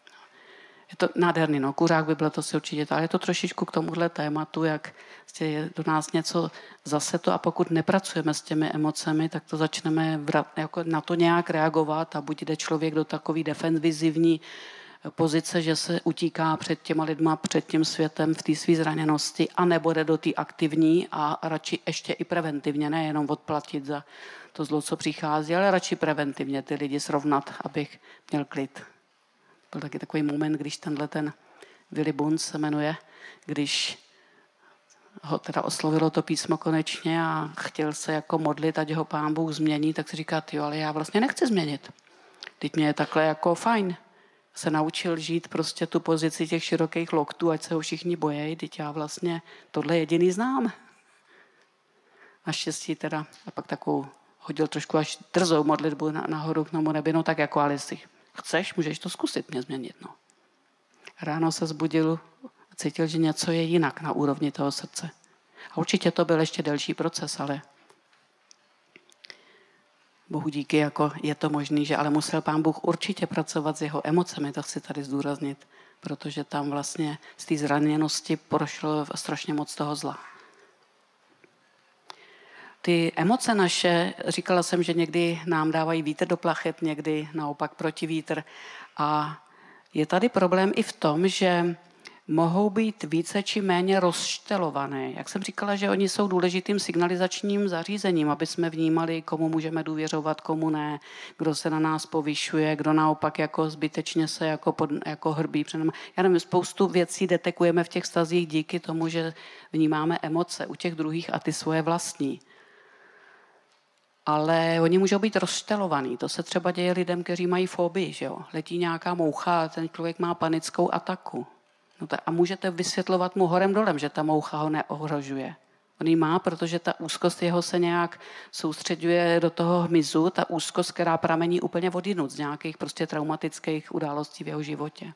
Je to nádherný, no. Kuřák by bylo to si určitě, ale je to trošičku k tomuhle tématu, jak je do nás něco zase to a pokud nepracujeme s těmi emocemi, tak to začneme jako na to nějak reagovat a buď jde člověk do takový defenzivní pozice, že se utíká před těma lidma, před tím světem v té své zraněnosti, anebo jde do té aktivní a radši ještě i preventivně, nejenom odplatit za to zlo, co přichází, ale radši preventivně ty lidi srovnat, abych měl klid. Byl taky takový moment, když ten Willy Bunz se jmenuje, když ho teda oslovilo to písmo konečně a chtěl se jako modlit, ať ho Pán Bůh změní, tak si říká, jo, ale já vlastně nechci změnit. Teď mě je takhle jako fajn. Se naučil žít prostě tu pozici těch širokých loktů, ať se ho všichni bojejí, teď já vlastně tohle jediný znám. Naštěstí teda, a pak takovou hodil trošku až drzou modlitbu nahoru k tomu nebi, no tak jako, ale jestli chceš, můžeš to zkusit mě změnit, no. Ráno se zbudil a cítil, že něco je jinak na úrovni toho srdce. A určitě to byl ještě delší proces, ale Bohu díky, jako je to možný, že ale musel Pán Bůh určitě pracovat s jeho emocemi, to chci tady zdůraznit, protože tam vlastně z té zraněnosti prošlo strašně moc toho zla. Ty emoce naše, říkala jsem, že někdy nám dávají vítr do plachet, někdy naopak protivítr. A je tady problém i v tom, že mohou být více či méně rozštelované. Jak jsem říkala, že oni jsou důležitým signalizačním zařízením, aby jsme vnímali, komu můžeme důvěřovat, komu ne, kdo se na nás povyšuje, kdo naopak jako zbytečně se jako hrbí. Já nevím, spoustu věcí detekujeme v těch vztazích díky tomu, že vnímáme emoce u těch druhých a ty svoje vlastní. Ale oni můžou být rozštelovaný. To se třeba děje lidem, kteří mají fobii, že jo. Letí nějaká moucha a ten člověk má panickou ataku. No a můžete vysvětlovat mu horem dolem, že ta moucha ho neohrožuje. On ji má, protože ta úzkost jeho se nějak soustředuje do toho hmyzu, ta úzkost, která pramení úplně odjinud z nějakých prostě traumatických událostí v jeho životě.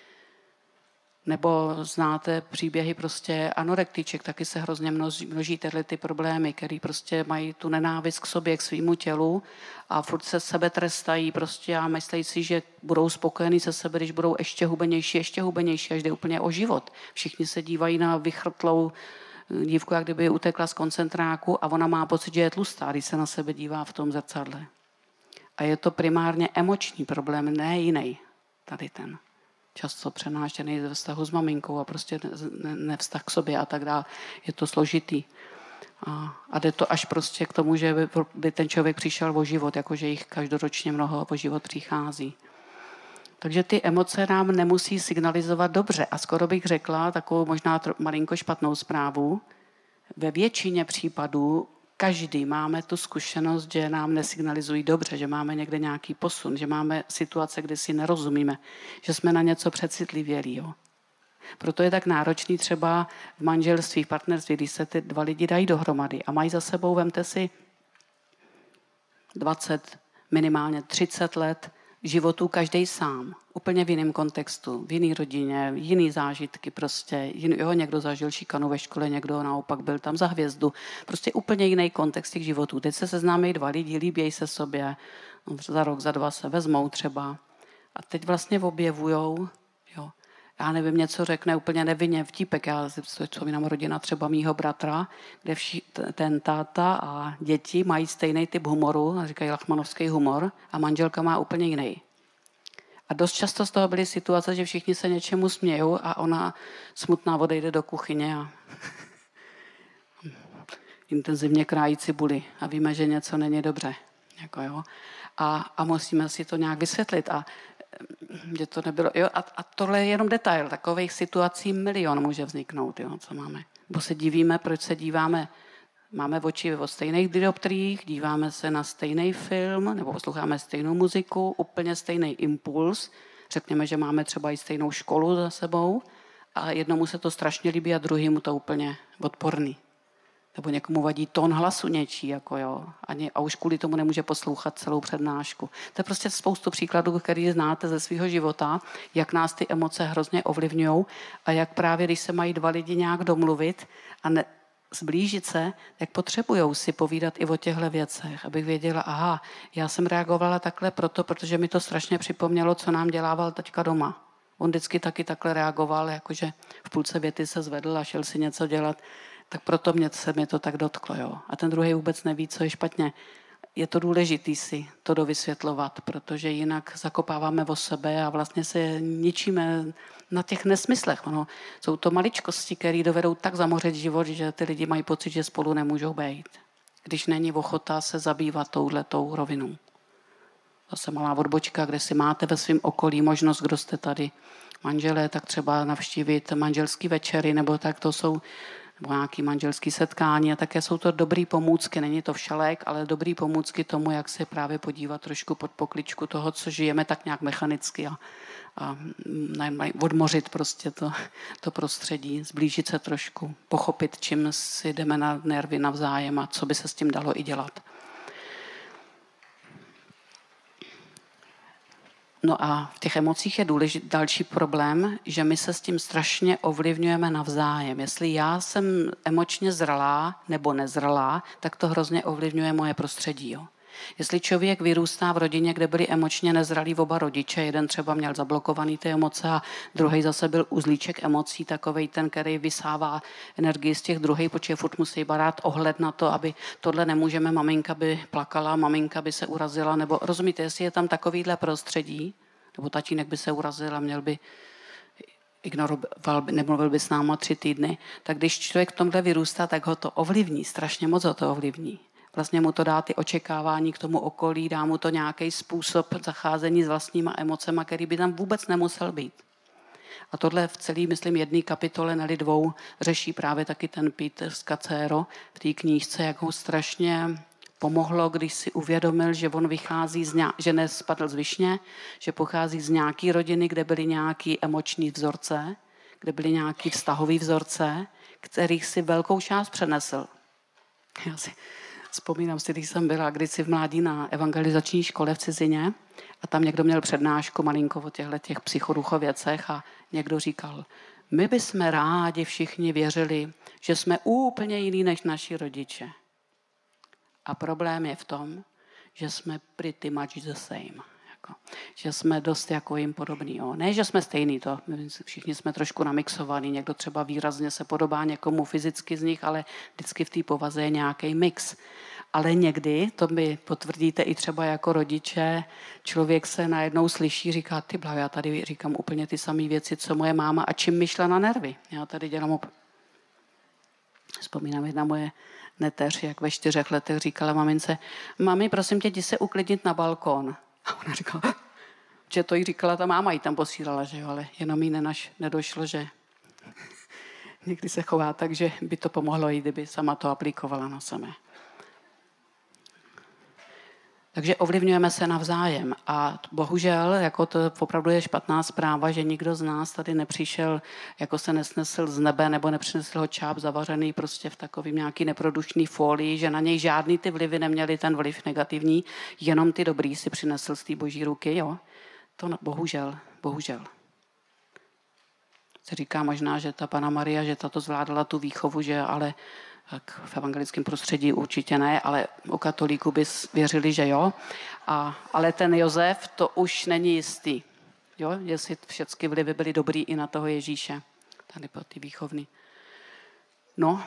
Nebo znáte příběhy prostě anorektiček, taky se hrozně množí tyhle ty problémy, který prostě mají tu nenávist k sobě, k svýmu tělu a furt se sebe trestají prostě a myslí si, že budou spokojení se sebe, když budou ještě hubenější, až jde úplně o život. Všichni se dívají na vychrtlou dívku, jak kdyby utekla z koncentráku a ona má pocit, že je tlustá, když se na sebe dívá v tom zrcadle. A je to primárně emoční problém, ne jiný, tady ten. Často přenášený ve vztahu s maminkou a prostě nevztah k sobě a tak dále. Je to složitý. A jde to až prostě k tomu, že by ten člověk přišel o život, jakože jich každoročně mnoho o život přichází. Takže ty emoce nám nemusí signalizovat dobře. A skoro bych řekla takovou možná malinko špatnou zprávu. Ve většině případů každý máme tu zkušenost, že nám nesignalizují dobře, že máme někde nějaký posun, že máme situace, kde si nerozumíme, že jsme na něco přecitlivělí. Jo. Proto je tak náročný třeba v manželství, v partnerství, když se ty dva lidi dají dohromady a mají za sebou, vemte si 20, minimálně 30 let životů každý sám, úplně v jiném kontextu, v jiné rodině, jiný zážitky prostě. Někdo zažil šikanu ve škole, někdo naopak byl tam za hvězdu. Prostě úplně jiný kontext těch životů. Teď se seznámejí dva lidi, líbějí se sobě, za rok, za dva se vezmou třeba. A teď vlastně objevujou, jo. Já nevím, něco řekne úplně nevinně vtípek. Já si vzpomínám rodina třeba mýho bratra, kde ten táta a děti mají stejný typ humoru, říkají lachmanovský humor, a manželka má úplně jiný. A dost často z toho byly situace, že všichni se něčemu smějou a ona smutná odejde do kuchyně a intenzivně krájí cibuli a víme, že něco není dobře. Jako jo. A musíme si to nějak vysvětlit. A že to nebylo. Jo, a tohle je jenom detail. Takových situací milion může vzniknout, jo, co máme. Bo se divíme, proč se díváme. Máme oči o stejných dioptriích, díváme se na stejný film, nebo posloucháme stejnou muziku, úplně stejný impuls. Řekněme, že máme třeba i stejnou školu za sebou a jednomu se to strašně líbí a druhýmu to úplně odporný. Nebo někomu vadí tón hlasu něčí, jako jo, a už kvůli tomu nemůže poslouchat celou přednášku. To je prostě spoustu příkladů, který znáte ze svého života, jak nás ty emoce hrozně ovlivňují a jak právě, když se mají dva lidi nějak domluvit a zblížit se, jak potřebujou si povídat i o těchto věcech, abych věděla, aha, já jsem reagovala takhle protože mi to strašně připomnělo, co nám dělával teďka doma. On vždycky taky takhle reagoval, jakože v půlce věty se zvedl a šel si něco dělat, tak proto se mě to tak dotklo. Jo. A ten druhý vůbec neví, co je špatně. Je to důležitý si to dovysvětlovat, protože jinak zakopáváme o sebe a vlastně se ničíme na těch nesmyslech. Jsou to maličkosti, které dovedou tak zamořit život, že ty lidi mají pocit, že spolu nemůžou být. Když není ochota se zabývat touhletou rovinou. Zase malá odbočka, kde si máte ve svém okolí možnost, kdo jste tady manželé, tak třeba navštívit manželský večery, nebo tak to jsou nebo nějaký manželský setkání a také jsou to dobrý pomůcky, není to všelek, ale dobrý pomůcky tomu, jak se právě podívat trošku pod pokličku toho, co žijeme tak nějak mechanicky a odmořit prostě to prostředí, zblížit se trošku, pochopit, čím si jdeme na nervy navzájem a co by se s tím dalo i dělat. No a v těch emocích je důležitý další problém, že my se s tím strašně ovlivňujeme navzájem. Jestli já jsem emočně zralá nebo nezralá, tak to hrozně ovlivňuje moje prostředí. Jo. Jestli člověk vyrůstá v rodině, kde byli emočně nezralí oba rodiče, jeden třeba měl zablokovaný ty emoce a druhý zase byl uzlíček emocí, takovej ten, který vysává energii z těch druhých, protože furt musí brát ohled na to, aby tohle nemůžeme, maminka by plakala, maminka by se urazila, nebo rozumíte, jestli je tam takovýhle prostředí, nebo tatínek by se urazil a měl by ignoroval, nemluvil by s náma 3 týdny, tak když člověk v tomhle vyrůstá, tak ho to ovlivní, strašně moc ho to ovlivní. Vlastně mu to dá ty očekávání k tomu okolí, dá mu to nějaký způsob zacházení s vlastníma emocema, který by tam vůbec nemusel být. A tohle v celý, myslím, jedné kapitole, neli 2, řeší právě taky ten Peter Scazzero v té knížce, jak ho strašně pomohlo, když si uvědomil, že on vychází že nespadl z višně, že pochází z nějaké rodiny, kde byly nějaký emoční vzorce, kde byly nějaký vztahový vzorce, kterých si velkou část přenesl. Já si vzpomínám si, když jsem byla kdysi v mládí na evangelizační škole v cizině a tam někdo měl přednášku malinko o těch psychoduchověcech a někdo říkal, my bychom rádi všichni věřili, že jsme úplně jiný než naši rodiče. A problém je v tom, že jsme pretty much the same. Že jsme dost jako jim podobný. Jo. Ne, že jsme stejný, to všichni jsme trošku namixovaní, někdo třeba výrazně se podobá někomu fyzicky z nich, ale vždycky v té povaze je nějaký mix. Ale někdy, to mi potvrdíte i třeba jako rodiče, člověk se najednou slyší, říká, ty blaho, já tady říkám úplně ty samé věci, co moje máma a čím mi šla na nervy. Já tady dělám Vzpomínám, jedna moje neteř, jak ve 4 letech říkala mamince, mami, prosím tě, jdi se uklidnit na balkón. A ona říkala, že to jí říkala ta máma, jí tam posílala, že jo, ale jenom jí nedošlo, že někdy se chová tak, že by to pomohlo jí, kdyby sama to aplikovala na sebe. Takže ovlivňujeme se navzájem a bohužel, jako to opravdu je špatná zpráva, že nikdo z nás tady nepřišel, jako se nesnesl z nebe nebo nepřinesl ho čáp zavařený prostě v takovým nějaký neprodušný folii, že na něj žádný ty vlivy neměly ten vliv negativní, jenom ty dobrý si přinesl z té boží ruky, jo. To bohužel. Se říká možná, že ta Panna Maria, že tato zvládala tu výchovu, že ale tak v evangelickém prostředí určitě ne, ale u katolíků by věřili, že jo. Ale ten Josef, to už není jistý. Jo? Jestli všechny vlivy byly dobrý i na toho Ježíše. Tady po ty výchovny. No.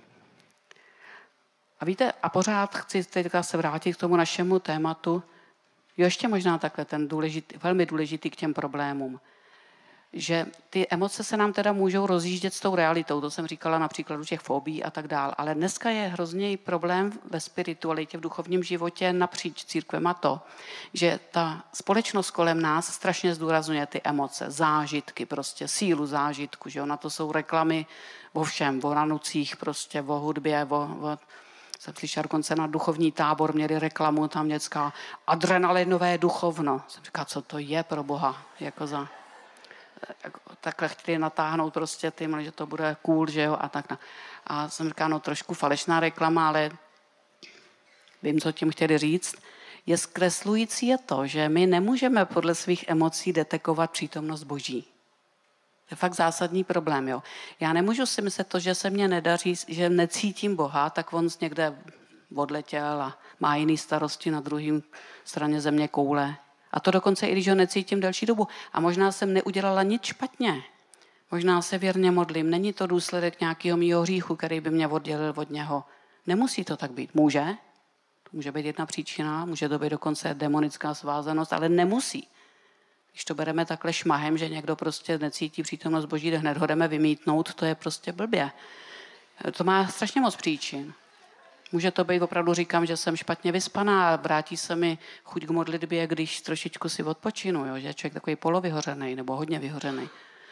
A víte, a pořád chci teďka se vrátit k tomu našemu tématu. Jo, ještě možná takhle ten velmi důležitý k těm problémům. Že ty emoce se nám teda můžou rozjíždět s tou realitou, to jsem říkala na příkladu těch fobí a tak dál, ale dneska je hrozný problém ve spiritualitě, v duchovním životě napříč církvema to, že ta společnost kolem nás strašně zdůrazňuje ty emoce, zážitky, prostě sílu zážitku, že na to jsou reklamy o všem, o ranucích, prostě o hudbě, jsem slyšela dokonce na duchovní tábor, měli reklamu, tam dětská adrenalinové duchovno. Jsem říkala, co to je pro Boha, jako za... takhle chtěli natáhnout prostě tím, že to bude cool, že jo, a tak. A jsem říkala, no trošku falešná reklama, ale vím, co tím chtěli říct. Je zkreslující je to, že my nemůžeme podle svých emocí detekovat přítomnost Boží. To je fakt zásadní problém, jo. Já nemůžu si myslet to, že se mně nedaří, že necítím Boha, tak on někde odletěl a má jiný starosti na druhé straně země koule. A to dokonce i když ho necítím delší dobu. A možná jsem neudělala nic špatně. Možná se věrně modlím. Není to důsledek nějakého mýho hříchu, který by mě oddělil od něho. Nemusí to tak být. Může? To může být jedna příčina, může to být dokonce demonická svázanost, ale nemusí. Když to bereme takhle šmahem, že někdo prostě necítí přítomnost Boží, tak hned ho jdeme vymítnout, to je prostě blbě. To má strašně moc příčin. Může to být, opravdu říkám, že jsem špatně vyspaná a vrátí se mi chuť k modlitbě, když trošičku si odpočinu, jo? Že je člověk takový polovyhořený nebo hodně vyhořený.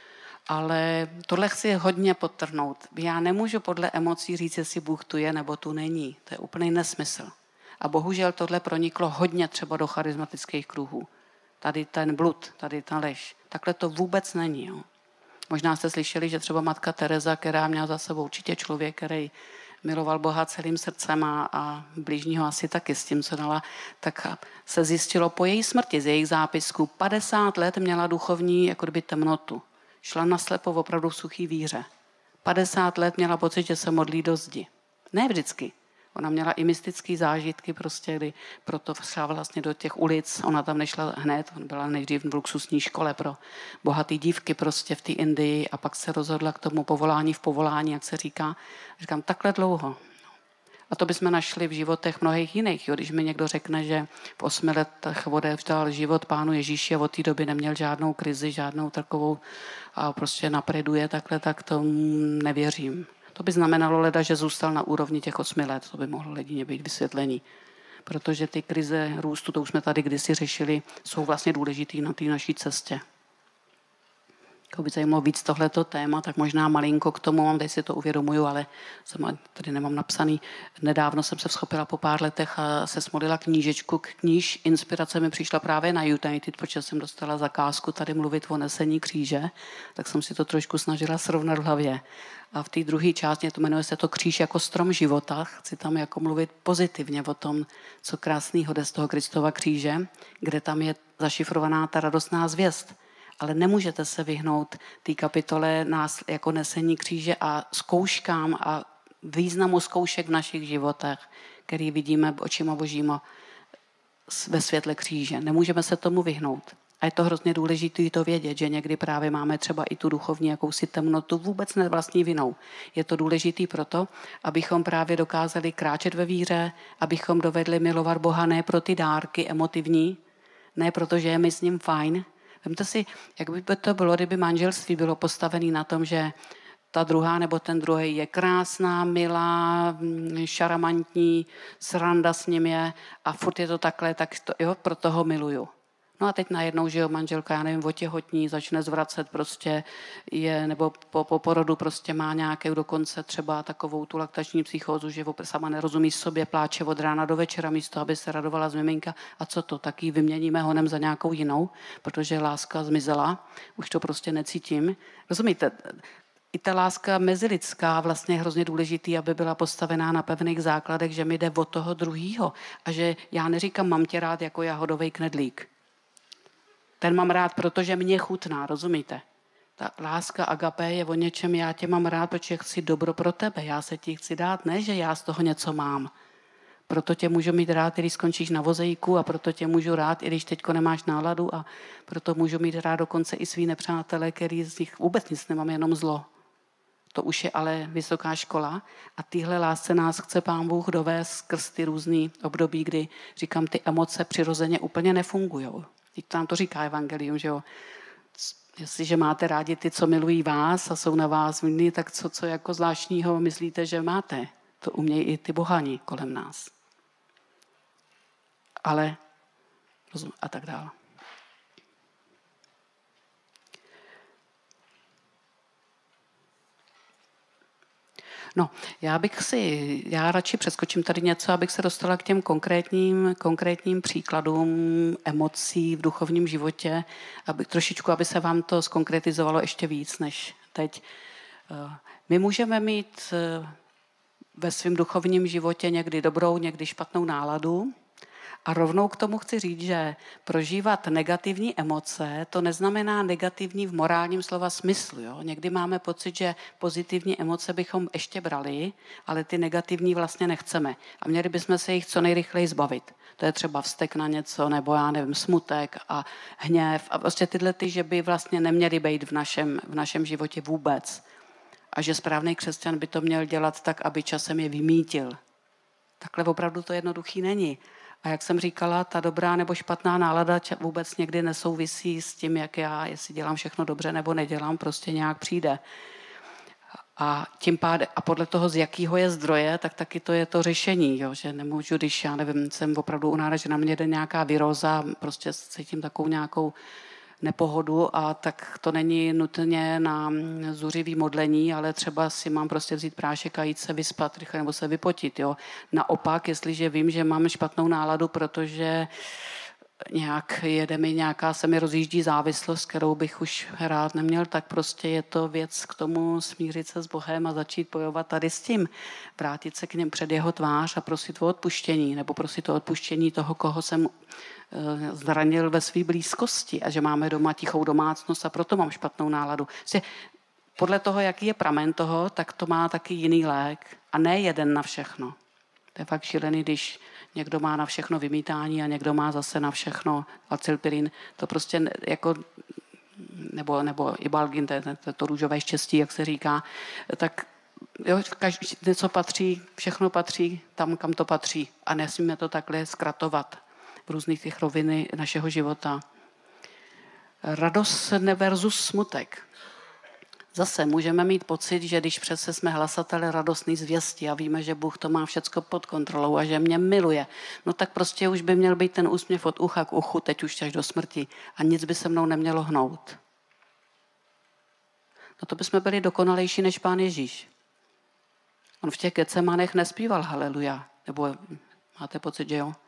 Ale tohle chci hodně podtrhnout. Já nemůžu podle emocí říct, jestli Bůh tu je nebo tu není. To je úplný nesmysl. A bohužel tohle proniklo hodně třeba do charismatických kruhů. Tady ten blud, tady ta lež. Takhle to vůbec není. Jo. Možná jste slyšeli, že třeba matka Teresa, která měla za sebou určitě člověk, který miloval Boha celým srdcem a blížního asi taky s tím, co dala, tak se zjistilo po její smrti z jejich zápisků, 50 let měla duchovní jako kdyby temnotu. Šla naslepo opravdu v suchý víře. 50 let měla pocit, že se modlí do zdi. Ne vždycky. Ona měla i mystické zážitky, prostě, kdy proto šla vlastně do těch ulic. Ona tam nešla hned, ona byla nejdřív v luxusní škole pro bohaté dívky prostě v té Indii a pak se rozhodla k tomu povolání v povolání, jak se říká. Říkám, takhle dlouho. A to bychom našli v životech mnohých jiných. Jo. Když mi někdo řekne, že v 8 letech odevzdal život Pánu Ježíši a od té doby neměl žádnou krizi, žádnou takovou a prostě napreduje takhle, tak tomu nevěřím. To by znamenalo leda, že zůstal na úrovni těch 8 let. To by mohlo ledině být vysvětlení. Protože ty krize růstu, to už jsme tady kdysi řešili, jsou vlastně důležitý na té naší cestě. Kdyby zajímalo víc tohleto téma, tak možná malinko k tomu mám, teď si to uvědomuju, ale tady nemám napsaný. Nedávno jsem se vzchopila po pár letech a se smolila knížečku k kníž. Inspirace mi přišla právě na United, protože jsem dostala zakázku tady mluvit o nesení kříže, tak jsem si to trošku snažila srovnat v hlavě. A v té druhé části, to jmenuje se to Kříž jako strom života, chci tam jako mluvit pozitivně o tom, co krásného jde z toho Kristova kříže, kde tam je zašifrovaná ta radostná zvěst. Ale nemůžete se vyhnout té kapitole nás jako nesení kříže a zkouškám a významu zkoušek v našich životech, který vidíme očima božíma ve světle kříže. Nemůžeme se tomu vyhnout. A je to hrozně důležité to vědět, že někdy právě máme třeba i tu duchovní jakousi temnotu vůbec ne vlastní vinou. Je to důležité proto, abychom právě dokázali kráčet ve víře, abychom dovedli milovat Boha ne pro ty dárky emotivní, ne proto, že je mi s ním fajn. Vemte si, jak by to bylo, kdyby manželství bylo postavené na tom, že ta druhá nebo ten druhý je krásná, milá, šaramantní, sranda s ním je a furt je to takhle, tak to, jo, proto ho miluju. No a teď najednou, že jo, manželka, já nevím, otěhotní, začne zvracet prostě, nebo po porodu prostě má nějakou dokonce třeba takovou tu laktační psychózu, že sama nerozumí sobě, pláče od rána do večera místo, aby se radovala z miminka. A co to, tak ji vyměníme honem za nějakou jinou, protože láska zmizela, už to prostě necítím. Rozumíte? I ta láska mezilidská vlastně je hrozně důležitý, aby byla postavená na pevných základech, že mi jde od toho druhýho. A že já neříkám, mám tě rád jako jahodovej knedlík. Ten mám rád, protože mě chutná, rozumíte? Ta láska agape je o něčem, já tě mám rád, protože chci dobro pro tebe. Já se ti chci dát, ne, že já z toho něco mám. Proto tě můžu mít rád, když skončíš na vozejku a proto tě můžu rád, i když teďko nemáš náladu a proto můžu mít rád dokonce i svý nepřátelé, který z nich vůbec nic nemám, jenom zlo. To už je ale vysoká škola a tyhle lásce nás chce Pán Bůh dovést skrz ty různý období, kdy, říkám, ty emoce přirozeně úplně nefungujou. Teď tam to říká evangelium, že jo. Jestliže máte rádi ty, co milují vás a jsou na vás vinní, tak co jako zvláštního myslíte, že máte? To umějí i ty bohani kolem nás. Ale a tak dále. No, já radši přeskočím tady něco, abych se dostala k těm konkrétním příkladům emocí v duchovním životě, aby se vám to zkonkretizovalo ještě víc než teď. My můžeme mít ve svém duchovním životě někdy dobrou, někdy špatnou náladu. A rovnou k tomu chci říct, že prožívat negativní emoce, to neznamená negativní v morálním slova smyslu. Jo? Někdy máme pocit, že pozitivní emoce bychom ještě brali, ale ty negativní vlastně nechceme. A měli bychom se jich co nejrychleji zbavit. To je třeba vztek na něco, nebo já nevím, smutek a hněv. A prostě tyhle že by vlastně neměly být v našem životě vůbec. A že správný křesťan by to měl dělat tak, aby časem je vymítil. Takhle opravdu to jednoduchý není. A jak jsem říkala, ta dobrá nebo špatná nálada vůbec někdy nesouvisí s tím, jestli dělám všechno dobře nebo nedělám, prostě nějak přijde. A tím pádem, a podle toho, z jakého je zdroje, tak taky to je to řešení, jo? Že nemůžu, když já nevím, jsem opravdu unára, že na mě jde nějaká viróza, prostě cítím takovou nějakou nepohodu a tak to není nutně na zuřivý modlení, ale třeba si mám prostě vzít prášek a jít se vyspat rychle nebo se vypotit. Jo. Naopak, jestliže vím, že mám špatnou náladu, protože se mi rozjíždí závislost, kterou bych už rád neměl, tak prostě je to věc k tomu smířit se s Bohem a začít bojovat tady s tím. Vrátit se k něm před jeho tvář a prosit o odpuštění, nebo prosit o odpuštění toho, koho jsem zranil ve své blízkosti a že máme doma tichou domácnost a proto mám špatnou náladu. Podle toho, jaký je pramen toho, tak to má taky jiný lék a ne jeden na všechno. To je fakt šílený, když někdo má na všechno vymítání a někdo má zase na všechno acylpirin. To prostě jako, nebo ibalgin, to růžové štěstí, jak se říká, tak jo, něco patří, všechno patří tam, kam to patří. A nesmíme to takhle zkratovat v různých těch roviny našeho života. Radost versus smutek. Zase můžeme mít pocit, že když přece jsme hlasateli radostný zvěsti a víme, že Bůh to má všecko pod kontrolou a že mě miluje, no tak prostě už by měl být ten úsměv od ucha k uchu, teď už až do smrti a nic by se mnou nemělo hnout. No to bychom byli dokonalejší než Pán Ježíš. On v těch Getsemanech nespíval haleluja, nebo máte pocit, že jo?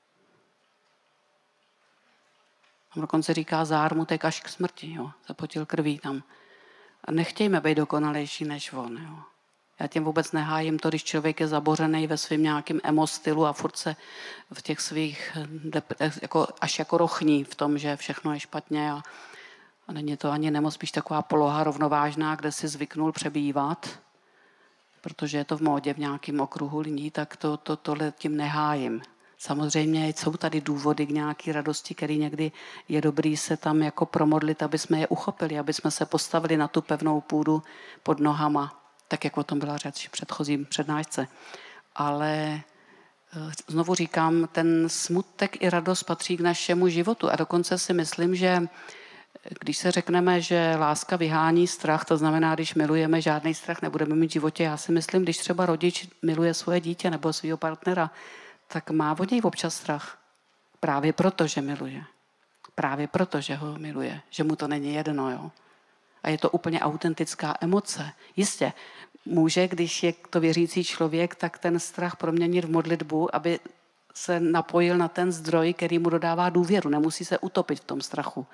On dokonce říká zármutek až k smrti, jo? Zapotil krví tam. A nechtějme být dokonalejší než on. Jo. Já tím vůbec nehájím to, když člověk je zabořený ve svým nějakým emo-stylu a furt se v těch svých, až jako rochní v tom, že všechno je špatně a není to ani nemoc, spíš taková poloha rovnovážná, kde si zvyknul přebývat, protože je to v módě v nějakém okruhu lidí, tak tohle tím nehájím. Samozřejmě jsou tady důvody k nějaké radosti, který někdy je dobrý se tam jako promodlit, aby jsme je uchopili, aby jsme se postavili na tu pevnou půdu pod nohama, tak jak o tom byla řeč v předchozím přednášce. Ale znovu říkám, ten smutek i radost patří k našemu životu a dokonce si myslím, že když se řekneme, že láska vyhání strach, to znamená, když milujeme, žádný strach nebudeme mít v životě. Já si myslím, když třeba rodič miluje svoje dítě nebo svého partnera, tak má od něj občas strach. Právě proto, že miluje. Právě proto, že ho miluje. Že mu to není jedno. Jo? A je to úplně autentická emoce. Jistě, může, když je to věřící člověk, tak ten strach proměnit v modlitbu, aby se napojil na ten zdroj, který mu dodává důvěru. Nemusí se utopit v tom strachu.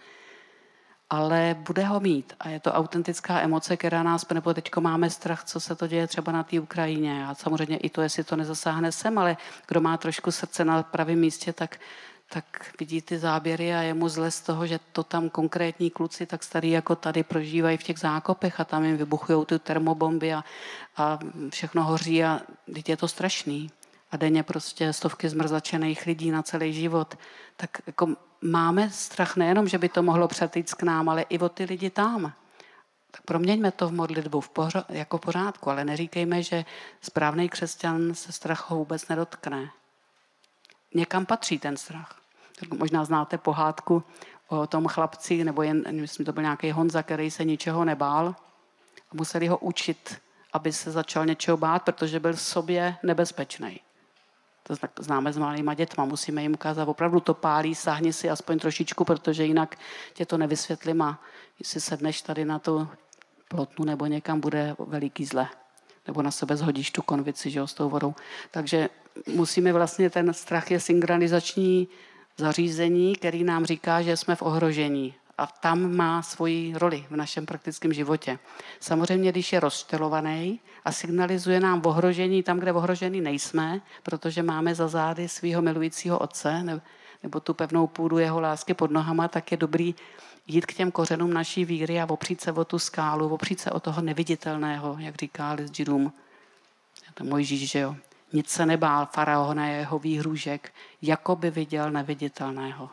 Ale bude ho mít. A je to autentická emoce, která nás, nebo teďko máme strach, co se to děje třeba na té Ukrajině. A samozřejmě i to, jestli to nezasáhne sem, ale kdo má trošku srdce na pravém místě, tak vidí ty záběry a je mu zle z toho, že to tam konkrétní kluci tak starý jako tady prožívají v těch zákopech a tam jim vybuchují ty termobomby a všechno hoří a teď je to strašný. A denně prostě stovky zmrzačených lidí na celý život. Tak jako máme strach nejenom, že by to mohlo přetýct k nám, ale i o ty lidi tam. Tak proměňme to v modlitbu jako pořádku, ale neříkejme, že správný křesťan se strachu vůbec nedotkne. Někam patří ten strach. Tak možná znáte pohádku o tom chlapci, nebo myslím, to byl nějaký Honza, který se ničeho nebál a museli ho učit, aby se začal něčeho bát, protože byl sobě nebezpečný. To známe s malýma dětma, musíme jim ukázat, opravdu to pálí, sáhni si aspoň trošičku, protože jinak tě to nevysvětlím a jestli sedneš tady na tu plotnu nebo někam, bude veliký zle. Nebo na sebe zhodíš tu konvici, že jo, s tou vodou. Takže musíme vlastně, ten strach je synchronizační zařízení, který nám říká, že jsme v ohrožení. A tam má svoji roli v našem praktickém životě. Samozřejmě, když je rozštelovaný a signalizuje nám ohrožení tam, kde ohrožení nejsme, protože máme za zády svého milujícího otce nebo tu pevnou půdu jeho lásky pod nohama, tak je dobrý jít k těm kořenům naší víry a opřít se o tu skálu, opřít se o toho neviditelného, jak říká list Židům. To Mojžíš, že jo. Nic se nebál faraona jeho výhrůžek, jako by viděl neviditelného.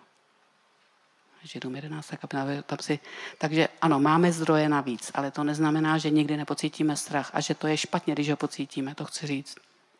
Židům 11, takže ano, máme zdroje navíc, ale to neznamená, že nikdy nepocítíme strach a že to je špatně, když ho pocítíme, to chci říct.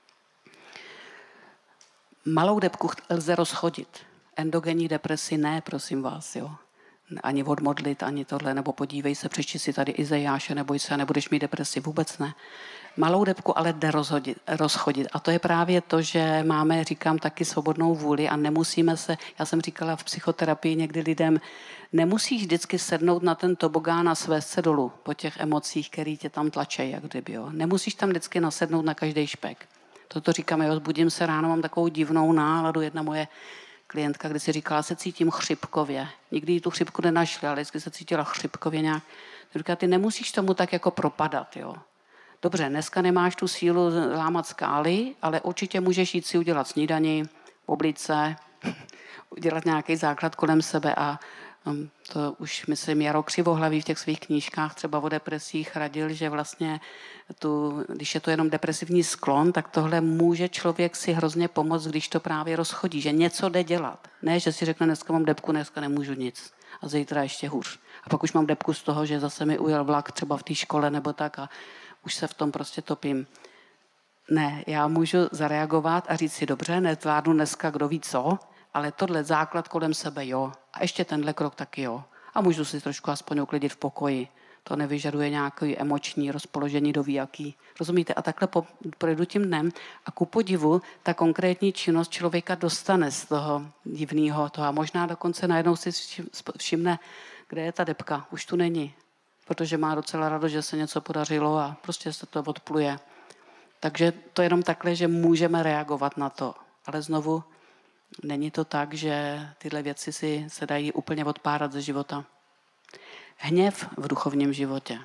Malou depku lze rozchodit. Endogenní depresi ne, prosím vás, jo. Ani odmodlit, ani tohle, nebo podívej se, přečti si tady Izajáše, neboj se, nebudeš mít depresi, vůbec ne. malou debku ale jde rozchodit. A to je právě to, že máme, říkám, taky svobodnou vůli a nemusíme se, já jsem říkala v psychoterapii někdy lidem, nemusíš vždycky sednout na ten tobogán a svést se dolů po těch emocích, které tě tam tlačejí, jak kdyby. Jo. Nemusíš tam vždycky nasednout na každý špek. Toto říkáme, jo, zbudím se ráno, mám takovou divnou náladu. Jedna moje klientka, když si říkala, se cítím chřipkově. Nikdy jí tu chřipku nenašli, ale vždycky se cítila chřipkově nějak. Říká, ty nemusíš tomu tak jako propadat, jo. Dobře, dneska nemáš tu sílu lámat skály, ale určitě můžeš jít si udělat snídani, oblice, udělat nějaký základ kolem sebe a to už, myslím, Jaro Křivohlavý v těch svých knížkách třeba o depresích radil, že vlastně když je to jenom depresivní sklon, tak tohle může člověk si hrozně pomoct, když to právě rozchodí, že něco jde dělat. Ne, že si řekne, dneska mám depku, dneska nemůžu nic a zítra ještě hůř. A pak už mám depku z toho, že zase mi ujel vlak třeba v té škole nebo tak a už se v tom prostě topím. Ne, já můžu zareagovat a říct si, dobře, nezvládnu dneska kdo ví co, ale tohle základ kolem sebe, jo. A ještě tenhle krok taky, jo. A můžu si trošku aspoň uklidit v pokoji. To nevyžaduje nějaké emoční rozpoložení do jaký. Rozumíte? A takhle projdu tím dnem a ku podivu ta konkrétní činnost člověka dostane z toho divného toho. A možná dokonce najednou si všimne, kde je ta debka. Už tu není. Protože má docela radost, že se něco podařilo a prostě se to odpluje. Takže to je jenom takhle, že můžeme reagovat na to. Ale znovu, není to tak, že tyhle věci se dají úplně odpárat ze života. Hněv v duchovním životě.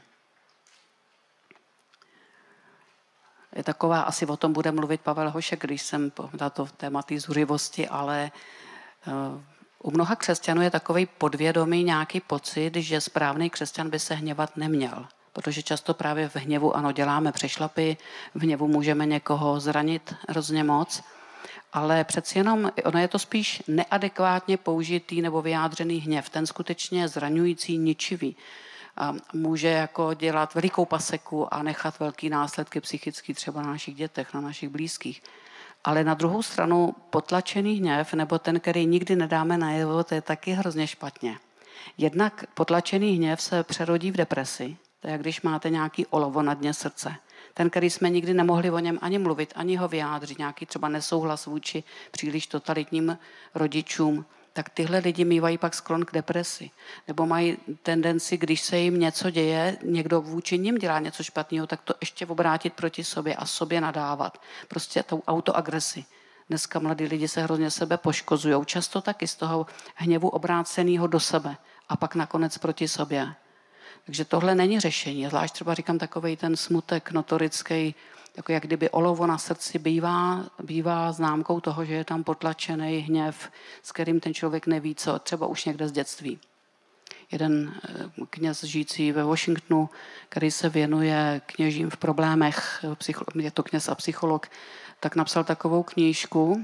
Je taková, asi o tom bude mluvit Pavel Hošek, když jsem na to téma té zuřivosti, ale u mnoha křesťanů je takový podvědomý nějaký pocit, že správný křesťan by se hněvat neměl. Protože často právě v hněvu, ano, děláme přešlapy, v hněvu můžeme někoho zranit hrozně moc, ale přeci jenom ono je to spíš neadekvátně použitý nebo vyjádřený hněv. Ten skutečně zraňující, ničivý. A může jako dělat velikou paseku a nechat velký následky psychický třeba na našich dětech, na našich blízkých. Ale na druhou stranu potlačený hněv, nebo ten, který nikdy nedáme najevo, to je taky hrozně špatně. Jednak potlačený hněv se přerodí v depresi. To je, když máte nějaký olovo na dně srdce. Ten, který jsme nikdy nemohli o něm ani mluvit, ani ho vyjádřit, nějaký třeba nesouhlas vůči příliš totalitním rodičům, tak tyhle lidi mývají pak sklon k depresi. Nebo mají tendenci, když se jim něco děje, někdo vůči nim dělá něco špatného, tak to ještě obrátit proti sobě a sobě nadávat. Prostě tou autoagresi. Dneska mladí lidi se hrozně sebe poškozují, často taky z toho hněvu obráceného do sebe a pak nakonec proti sobě. Takže tohle není řešení. Zvlášť třeba říkám takovej ten smutek notorický, jako jak kdyby olovo na srdci bývá známkou toho, že je tam potlačený hněv, s kterým ten člověk neví co, třeba už někde z dětství. Jeden kněz žijící ve Washingtonu, který se věnuje kněžím v problémech, je to kněz a psycholog, tak napsal takovou knížku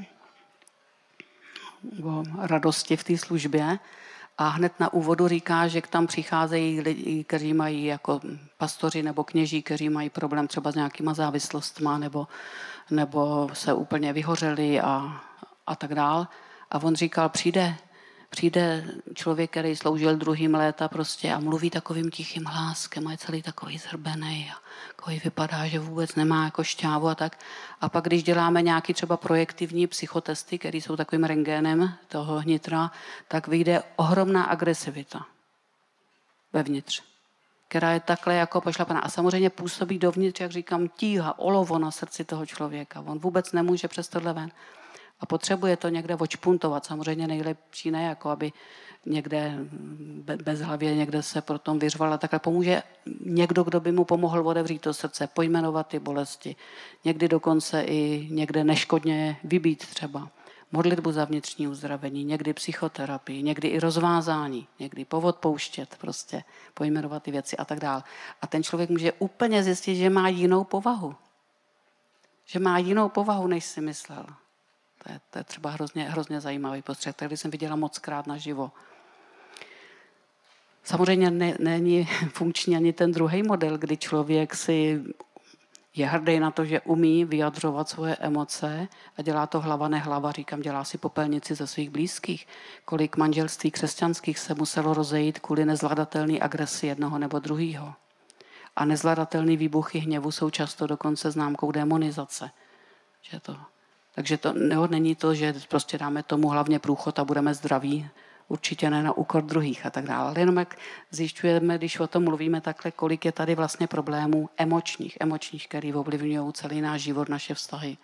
o radosti v té službě. A hned na úvodu říká, že tam přicházejí lidi, kteří mají jako pastoři nebo kněží, kteří mají problém třeba s nějakýma závislostma nebo se úplně vyhořeli a tak dál. A on říkal, přijde člověk, který sloužil druhým léta prostě a mluví takovým tichým hláskem a je celý takový zhrbený a takový vypadá, že vůbec nemá jako šťávu a tak. A pak, když děláme nějaký třeba projektivní psychotesty, které jsou takovým rentgenem toho nitra, tak vyjde ohromná agresivita vevnitř, která je takhle jako pošlapaná. A samozřejmě působí dovnitř, jak říkám, tíha, olovo na srdci toho člověka. On vůbec nemůže přes tohle ven. A potřebuje to někde odšpuntovat. Samozřejmě nejlepší ne, jako aby někde bez hlavě někde se potom vyřvala. Takhle pomůže někdo, kdo by mu pomohl otevřít to srdce, pojmenovat ty bolesti. Někdy dokonce i někde neškodně vybít třeba. Modlitbu za vnitřní uzdravení, někdy psychoterapii, někdy i rozvázání, někdy poodpouštět, prostě pojmenovat ty věci a tak dále. A ten člověk může úplně zjistit, že má jinou povahu. Že má jinou povahu, než si myslel. To je třeba hrozně zajímavý postřeh, který jsem viděla mockrát naživo. Samozřejmě není funkční ani ten druhý model, kdy člověk si je hrdý na to, že umí vyjadřovat svoje emoce a dělá to hlava nehlava, říkám, dělá si popelnici ze svých blízkých. Kolik manželství křesťanských se muselo rozejít kvůli nezvladatelné agresi jednoho nebo druhého. A nezvladatelné výbuchy hněvu jsou často dokonce známkou demonizace. Takže to není to, že prostě dáme tomu hlavně průchod a budeme zdraví, určitě ne na úkor druhých a tak dále. Ale jenom jak zjišťujeme, když o tom mluvíme takhle, kolik je tady vlastně problémů emočních, který ovlivňují celý náš život, naše vztahy.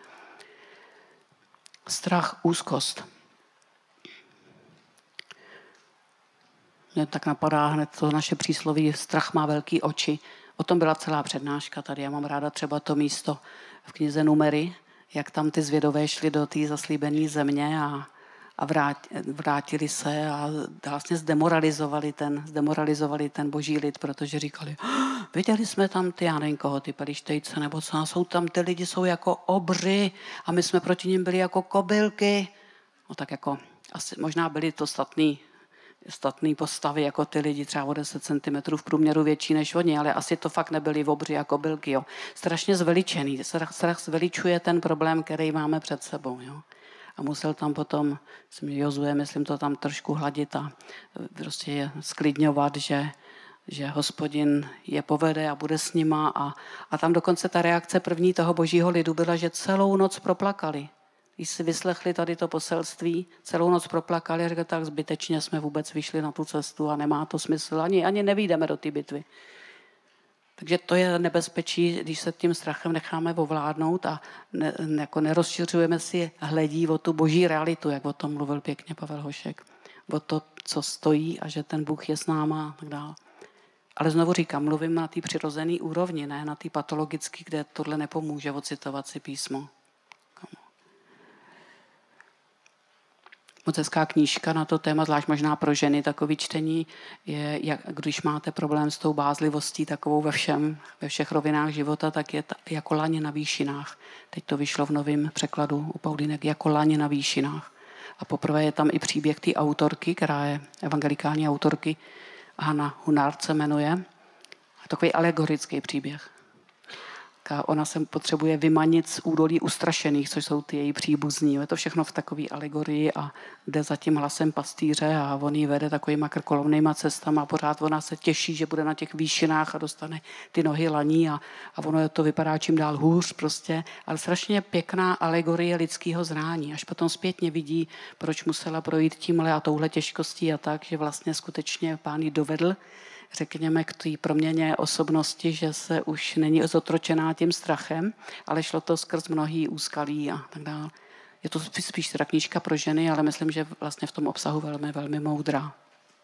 Strach, úzkost. Mě tak napadá hned to naše přísloví, strach má velký oči. O tom byla celá přednáška tady. Já mám ráda třeba to místo v knize Numery, jak tam ty zvědové šli do té zaslíbené země a vrátili se a vlastně zdemoralizovali ten boží lid, protože říkali, viděli jsme tam ty, já nevím koho, ty pelištejce, nebo co, jsou tam, ty lidi jsou jako obři a my jsme proti nim byli jako kobylky. No tak jako, asi možná byli to statný postavy, jako ty lidi, třeba o 10 cm v průměru větší než oni, ale asi to fakt nebyli obři jako kobylky. Jo. Strašně zveličený. Strach zveličuje ten problém, který máme před sebou. Jo. A musel tam potom, Jozue, myslím, to tam trošku hladit a prostě je sklidňovat, že Hospodin je povede a bude s nima. A tam dokonce ta reakce první toho božího lidu byla, že celou noc proplakali. Když si vyslechli tady to poselství, celou noc proplakali a řekli, tak zbytečně jsme vůbec vyšli na tu cestu a nemá to smysl, ani nevyjdeme do té bitvy. Takže to je nebezpečí, když se tím strachem necháme ovládnout a jako nerozšiřujeme si hledí o tu boží realitu, jak o tom mluvil pěkně Pavel Hošek. O to, co stojí a že ten Bůh je s náma a tak dále. Ale znovu říkám, mluvím na té přirozené úrovni, ne na té patologické, kde tohle nepomůže ocitovat si písmo. Moc hezká knížka na to téma, zvlášť možná pro ženy, takový čtení je, když máte problém s tou bázlivostí takovou ve všech rovinách života, tak je jako laně na výšinách. Teď to vyšlo v novém překladu u Paulínek, jako laně na výšinách. A poprvé je tam i příběh té autorky, která je evangelikální autorky, Hana Hunard se jmenuje. Takový alegorický příběh. Ona se potřebuje vymanit z údolí ustrašených, což jsou ty její příbuzní. Je to všechno v takové alegorii a jde za tím hlasem pastýře a on ji vede takovýma krkolomnýma cestama a pořád ona se těší, že bude na těch výšinách a dostane ty nohy laní a ono to vypadá čím dál hůř prostě. Ale strašně pěkná alegorie lidského zrání. Až potom zpětně vidí, proč musela projít tímhle a touhle těžkostí a tak, že vlastně skutečně Pán ji dovedl, řekněme, k té proměně osobnosti, že se už není zotročená tím strachem, ale šlo to skrz mnohý úskalí a tak dále. Je to spíš teda knížka pro ženy, ale myslím, že vlastně v tom obsahu velmi, velmi moudrá.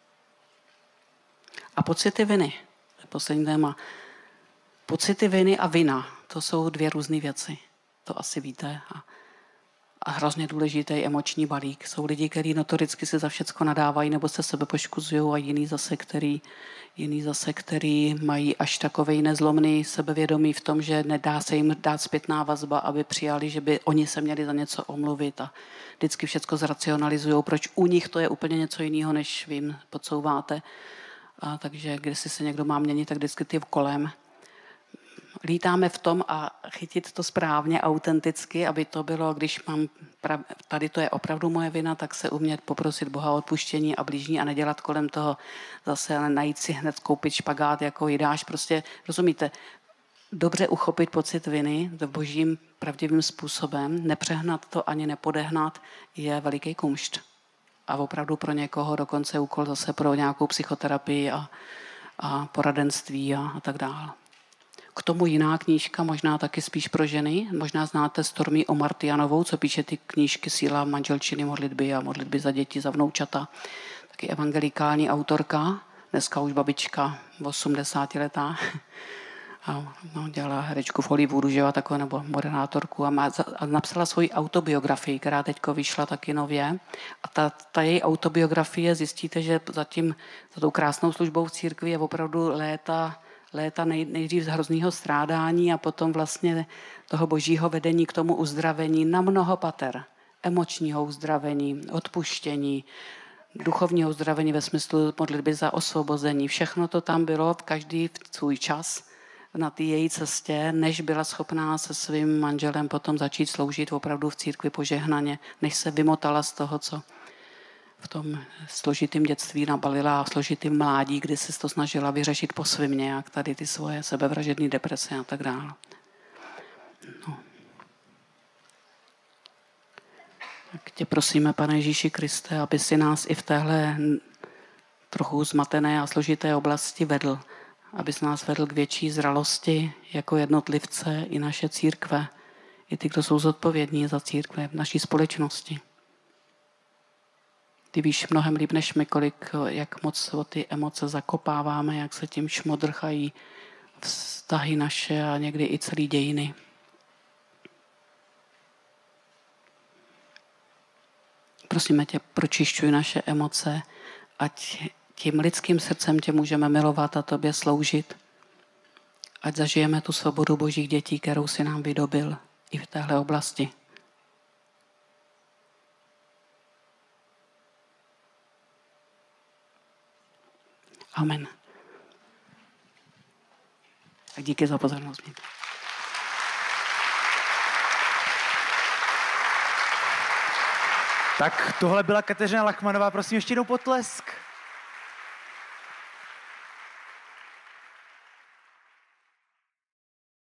A pocity viny. To je poslední téma. Pocity viny a vina, to jsou dvě různé věci. To asi víte. A hrozně důležitý emoční balík. Jsou lidi, kteří notoricky si za všecko nadávají nebo se sebe poškuzují a jiný zase, který mají až takovej nezlomný sebevědomí v tom, že nedá se jim dát zpětná vazba, aby přijali, že by oni se měli za něco omluvit a vždycky všecko zracionalizují, proč u nich to je úplně něco jiného, než vy jim podsouváte. A takže když si se někdo má měnit, tak vždycky ty kolem. Lítáme v tom a chytit to správně, autenticky, aby to bylo, když mám tady to je opravdu moje vina, tak se umět poprosit Boha o odpuštění a blížní a nedělat kolem toho zase najít si hned koupit špagát jako Jidáš. Prostě, rozumíte, dobře uchopit pocit viny v božím pravdivým způsobem, nepřehnat to ani nepodehnat, je veliký kumšt. A opravdu pro někoho dokonce úkol zase pro nějakou psychoterapii a poradenství a tak dále. K tomu jiná knížka, možná taky spíš pro ženy. Možná znáte Stormy Omartianovou, co píše ty knížky Síla manželčiny modlitby a modlitby za děti, za vnoučata. Taky evangelikální autorka, dneska už babička 80letá. Dělala herečku v Hollywoodu, že jo, takovou, nebo moderátorku a napsala svoji autobiografii, která teďko vyšla taky nově. A ta její autobiografie, zjistíte, že za tou krásnou službou v církvi je opravdu léta nejdřív z hroznýho strádání a potom vlastně toho božího vedení k tomu uzdravení na mnoho pater. Emočního uzdravení, odpuštění, duchovního uzdravení ve smyslu modlitby za osvobození. Všechno to tam bylo, každý v svůj čas na té její cestě, než byla schopná se svým manželem potom začít sloužit opravdu v církvi požehnaně, než se vymotala z toho, co v tom složitém dětství nabalila a složitým mládí, kdy se to snažila vyřešit po svým nějak, tady ty svoje sebevražedné deprese a tak dále. No. Tak tě prosíme, Pane Ježíši Kriste, aby si nás i v téhle trochu zmatené a složité oblasti vedl. Aby si nás vedl k větší zralosti jako jednotlivce i naše církve. I ty, kdo jsou zodpovědní za církve v naší společnosti. Ty víš mnohem líp než my, jak moc o ty emoce zakopáváme, jak se tím šmodrchají vztahy naše a někdy i celý dějiny. Prosíme tě, pročišťuj naše emoce, ať tím lidským srdcem tě můžeme milovat a tobě sloužit. Ať zažijeme tu svobodu Božích dětí, kterou si nám vydobil i v téhle oblasti. Amen. Tak díky za pozornost.
Tak tohle byla Kateřina Lachmanová, prosím ještě jednou potlesk.